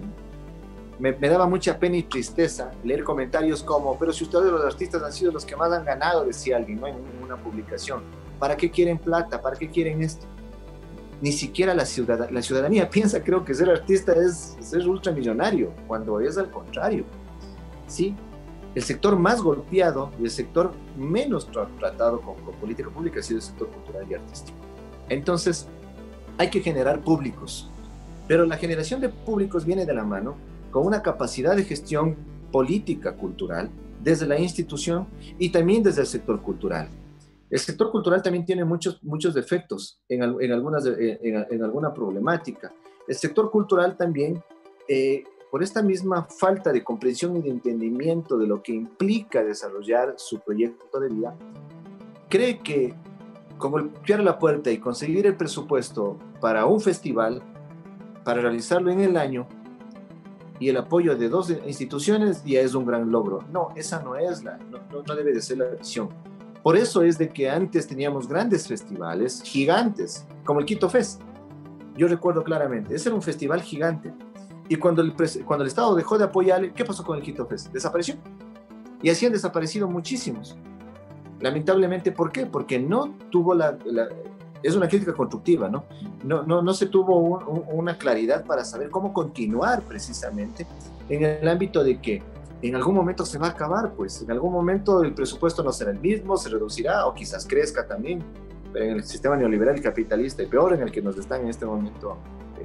me daba mucha pena y tristeza leer comentarios como, pero si ustedes los artistas han sido los que más han ganado, decía alguien, ¿no?, en una publicación. ¿Para qué quieren plata? ¿Para qué quieren esto? Ni siquiera la ciudadanía piensa, creo, que ser artista es ser ultramillonario, cuando es al contrario. ¿Sí? El sector más golpeado y el sector menos tratado con política pública ha sido el sector cultural y artístico. Entonces, hay que generar públicos, pero la generación de públicos viene de la mano con una capacidad de gestión política cultural desde la institución y también desde el sector cultural. El sector cultural también tiene muchos defectos en alguna problemática. El sector cultural también, por esta misma falta de comprensión y de entendimiento de lo que implica desarrollar su proyecto de vida, cree que con golpear la puerta y conseguir el presupuesto para un festival, para realizarlo en el año, y el apoyo de 2 instituciones ya es un gran logro. No, esa no es no debe de ser la visión. Por eso es de que antes teníamos grandes festivales gigantes, como el Quito Fest. Yo recuerdo claramente, ese era un festival gigante. Y cuando el Estado dejó de apoyarle, ¿qué pasó con el Quito Fest? Desapareció. Y así han desaparecido muchísimos. Lamentablemente, ¿por qué? Porque no tuvo es una crítica constructiva, ¿no? No se tuvo una claridad para saber cómo continuar precisamente en el ámbito de que en algún momento se va a acabar, pues en algún momento el presupuesto no será el mismo, se reducirá o quizás crezca también, pero en el sistema neoliberal y capitalista, y peor en el que nos están en este momento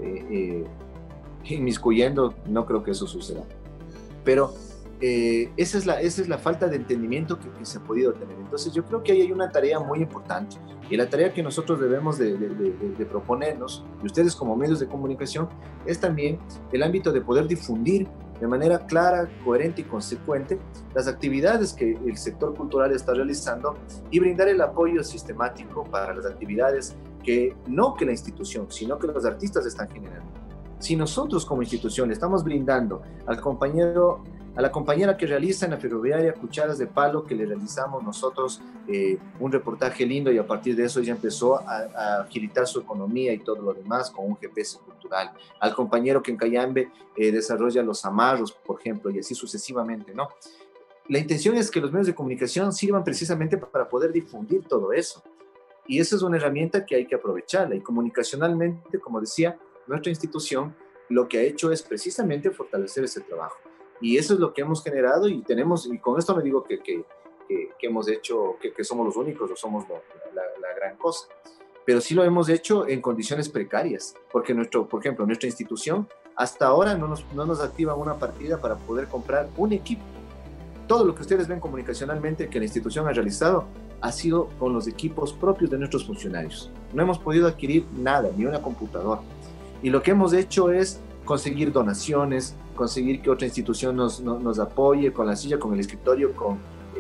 inmiscuyendo, no creo que eso suceda. Pero esa es la falta de entendimiento que se ha podido tener. Entonces yo creo que ahí hay una tarea muy importante, y la tarea que nosotros debemos de proponernos, y ustedes como medios de comunicación, es también el ámbito de poder difundir de manera clara, coherente y consecuente las actividades que el sector cultural está realizando y brindar el apoyo sistemático para las actividades que no que la institución, sino que los artistas están generando. Si nosotros como institución le estamos brindando a la compañera que realiza en la ferroviaria Cucharas de Palo, que le realizamos nosotros un reportaje lindo, y a partir de eso ella empezó a agilitar su economía y todo lo demás con un GPS cultural. Al compañero que en Cayambe desarrolla los amarros, por ejemplo, y así sucesivamente, ¿no? La intención es que los medios de comunicación sirvan precisamente para poder difundir todo eso. Y esa es una herramienta que hay que aprovecharla. Y comunicacionalmente, como decía, nuestra institución lo que ha hecho es precisamente fortalecer ese trabajo. Y eso es lo que hemos generado, y con esto no digo que hemos hecho, que somos los únicos o somos la gran cosa, pero sí lo hemos hecho en condiciones precarias, porque por ejemplo, nuestra institución hasta ahora no nos activa una partida para poder comprar un equipo. Todo lo que ustedes ven comunicacionalmente que la institución ha realizado ha sido con los equipos propios de nuestros funcionarios. No hemos podido adquirir nada, ni una computadora. Y lo que hemos hecho es conseguir donaciones, conseguir que otra institución nos apoye con la silla, con el escritorio, con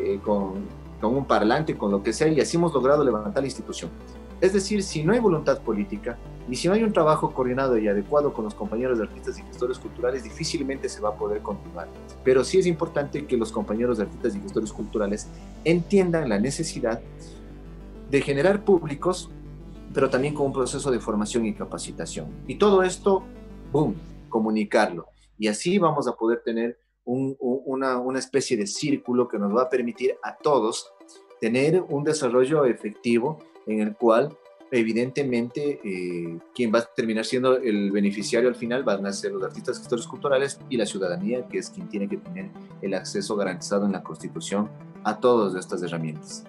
un parlante, con lo que sea, y así hemos logrado levantar la institución. Es decir, si no hay voluntad política y si no hay un trabajo coordinado y adecuado con los compañeros de artistas y gestores culturales, difícilmente se va a poder continuar. Pero sí es importante que los compañeros de artistas y gestores culturales entiendan la necesidad de generar públicos, pero también con un proceso de formación y capacitación. Y todo esto, boom, comunicarlo. Y así vamos a poder tener una especie de círculo que nos va a permitir a todos tener un desarrollo efectivo en el cual evidentemente quien va a terminar siendo el beneficiario al final van a ser los artistas gestores culturales y la ciudadanía, que es quien tiene que tener el acceso garantizado en la Constitución a todas estas herramientas.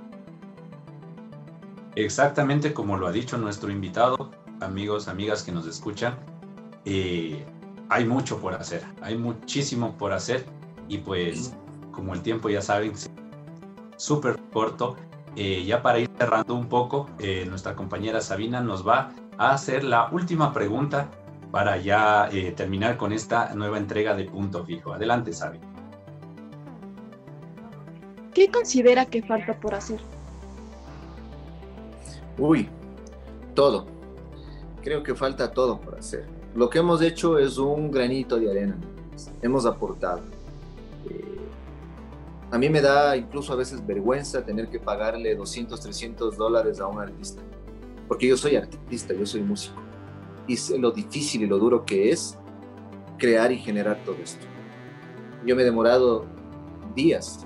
Exactamente como lo ha dicho nuestro invitado, amigos, amigas que nos escuchan, hay mucho por hacer, hay muchísimo por hacer, y pues como el tiempo ya saben, súper corto, ya para ir cerrando un poco, nuestra compañera Sabina nos va a hacer la última pregunta para ya terminar con esta nueva entrega de Punto Fijo. Adelante, Sabina. ¿Qué considera que falta por hacer? Uy, todo. Creo que falta todo por hacer. Lo que hemos hecho es un granito de arena. Hemos aportado. A mí me da incluso a veces vergüenza tener que pagarle $200, $300 a un artista. Porque yo soy artista, yo soy músico. Y sé lo difícil y lo duro que es crear y generar todo esto. Yo me he demorado días,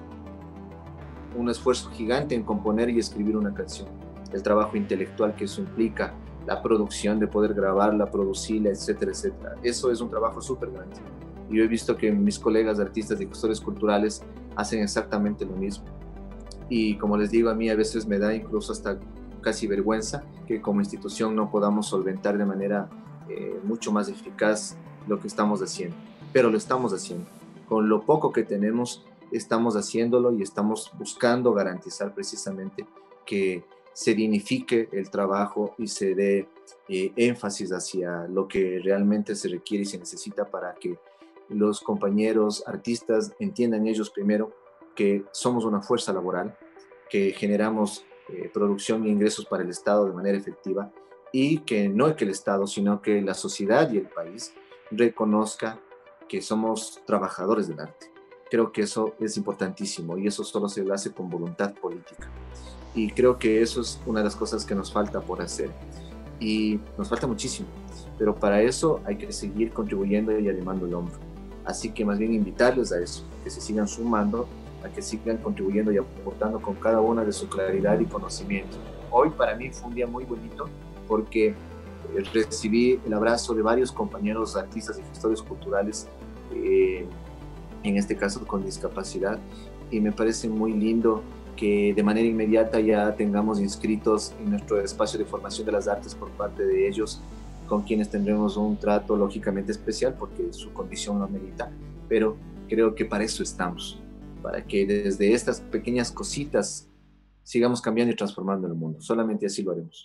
un esfuerzo gigante en componer y escribir una canción. El trabajo intelectual que eso implica, la producción de poder grabarla, producirla, etcétera, etcétera. Eso es un trabajo súper grande. Y yo he visto que mis colegas artistas y gestores culturales hacen exactamente lo mismo. Y como les digo, a mí a veces me da incluso hasta casi vergüenza que como institución no podamos solventar de manera mucho más eficaz lo que estamos haciendo. Pero lo estamos haciendo. Con lo poco que tenemos, estamos haciéndolo y estamos buscando garantizar precisamente que se dignifique el trabajo y se dé énfasis hacia lo que realmente se requiere y se necesita para que los compañeros artistas entiendan ellos primero que somos una fuerza laboral, que generamos producción e ingresos para el Estado de manera efectiva y que no que el Estado, sino que la sociedad y el país reconozca que somos trabajadores del arte. Creo que eso es importantísimo y eso solo se hace con voluntad política. Y creo que eso es una de las cosas que nos falta por hacer. Y nos falta muchísimo, pero para eso hay que seguir contribuyendo y arrimando el hombro. Así que más bien invitarles a eso, que se sigan sumando, a que sigan contribuyendo y aportando con cada una de su claridad y conocimiento. Hoy para mí fue un día muy bonito porque recibí el abrazo de varios compañeros artistas y gestores culturales, en este caso con discapacidad, y me parece muy lindo que de manera inmediata ya tengamos inscritos en nuestro espacio de formación de las artes por parte de ellos, con quienes tendremos un trato lógicamente especial porque su condición lo amerita, pero creo que para eso estamos, para que desde estas pequeñas cositas sigamos cambiando y transformando el mundo. Solamente así lo haremos.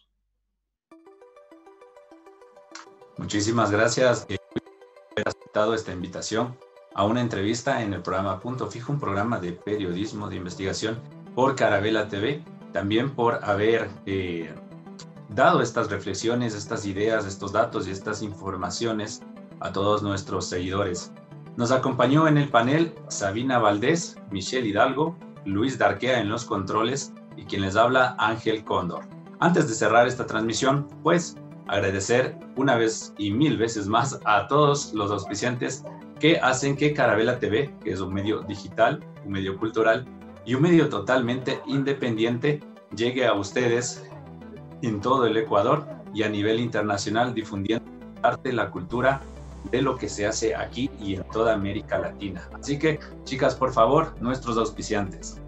Muchísimas gracias por haber aceptado esta invitación a una entrevista en el programa Punto Fijo, un programa de periodismo de investigación por Carabela TV, también por haber dado estas reflexiones, estas ideas, estos datos y estas informaciones a todos nuestros seguidores. Nos acompañó en el panel Sabina Valdés, Michelle Hidalgo, Luis Darquea en los controles y quien les habla, Ángel Cóndor. Antes de cerrar esta transmisión, pues agradecer una vez y mil veces más a todos los auspiciantes que hacen que Carabela TV, que es un medio digital, un medio cultural y un medio totalmente independiente, llegue a ustedes en todo el Ecuador y a nivel internacional, difundiendo el arte, la cultura de lo que se hace aquí y en toda América Latina. Así que, chicas, por favor, nuestros auspiciantes.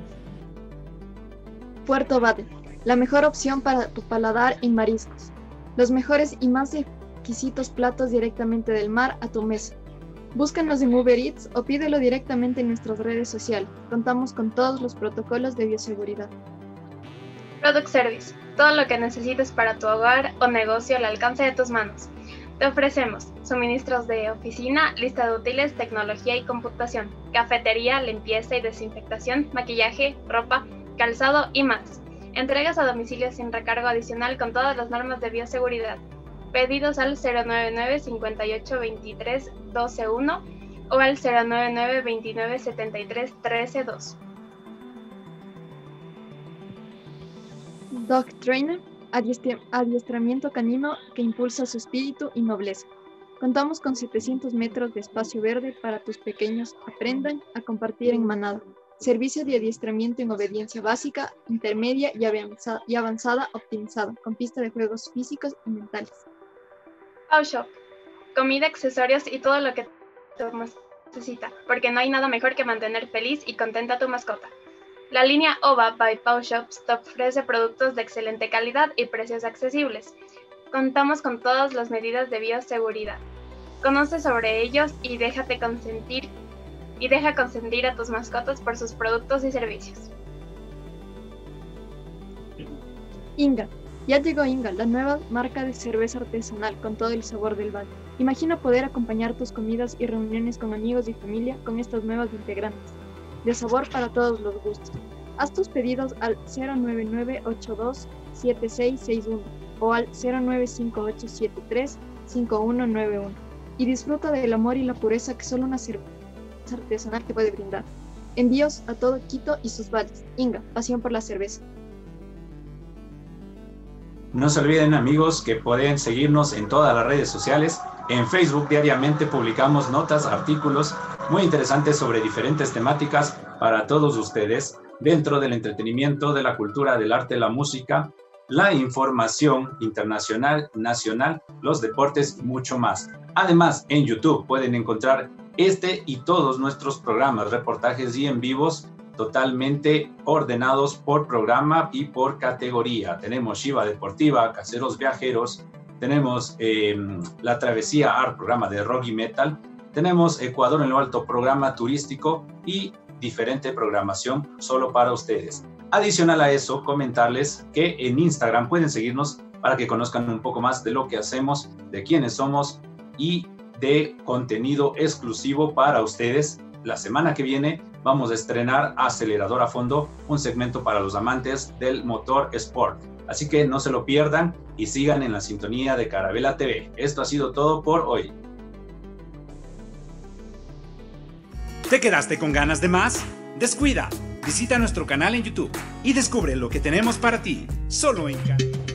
Puerto Badel, la mejor opción para tu paladar en mariscos. Los mejores y más exquisitos platos directamente del mar a tu mesa. Búscanos en Uber Eats o pídelo directamente en nuestras redes sociales. Contamos con todos los protocolos de bioseguridad. Product Service, todo lo que necesites para tu hogar o negocio al alcance de tus manos. Te ofrecemos suministros de oficina, lista de útiles, tecnología y computación, cafetería, limpieza y desinfectación, maquillaje, ropa, calzado y más. Entregas a domicilio sin recargo adicional con todas las normas de bioseguridad. Pedidos al 099 58 23 12 1 o al 099 29 73 13 2. Dog Trainer, adiestramiento canino que impulsa su espíritu y nobleza. Contamos con 700 metros de espacio verde para tus pequeños aprendan a compartir en manada. Servicio de adiestramiento en obediencia básica, intermedia y avanzada optimizada, con pista de juegos físicos y mentales. Pau Shop, comida, accesorios y todo lo que tu mascota necesita, porque no hay nada mejor que mantener feliz y contenta a tu mascota. La línea OVA by Pau Shops te ofrece productos de excelente calidad y precios accesibles. Contamos con todas las medidas de bioseguridad. Conoce sobre ellos y deja consentir a tus mascotas por sus productos y servicios. Inga. Ya llegó Inga, la nueva marca de cerveza artesanal con todo el sabor del valle. Imagina poder acompañar tus comidas y reuniones con amigos y familia con estas nuevas integrantes. de sabor para todos los gustos. Haz tus pedidos al 099827661 o al 0958735191 y disfruta del amor y la pureza que solo una cerveza artesanal te puede brindar. Envíos a todo Quito y sus valles. Inga, pasión por la cerveza. No se olviden, amigos, que pueden seguirnos en todas las redes sociales. En Facebook diariamente publicamos notas, artículos muy interesantes sobre diferentes temáticas para todos ustedes dentro del entretenimiento, de la cultura, del arte, la música, la información internacional, nacional, los deportes y mucho más. Además, en YouTube pueden encontrar este y todos nuestros programas, reportajes y en vivos totalmente ordenados por programa y por categoría. Tenemos Shiva Deportiva, Caseros Viajeros, tenemos La Travesía Art, programa de rock y metal, tenemos Ecuador en lo Alto, programa turístico y diferente programación solo para ustedes. Adicional a eso, comentarles que en Instagram pueden seguirnos para que conozcan un poco más de lo que hacemos, de quiénes somos y de contenido exclusivo para ustedes. La semana que viene vamos a estrenar Acelerador a Fondo, un segmento para los amantes del motor sport. Así que no se lo pierdan y sigan en la sintonía de Carabela TV. Esto ha sido todo por hoy. ¿Te quedaste con ganas de más? Descuida, visita nuestro canal en YouTube y descubre lo que tenemos para ti, solo en Carabela.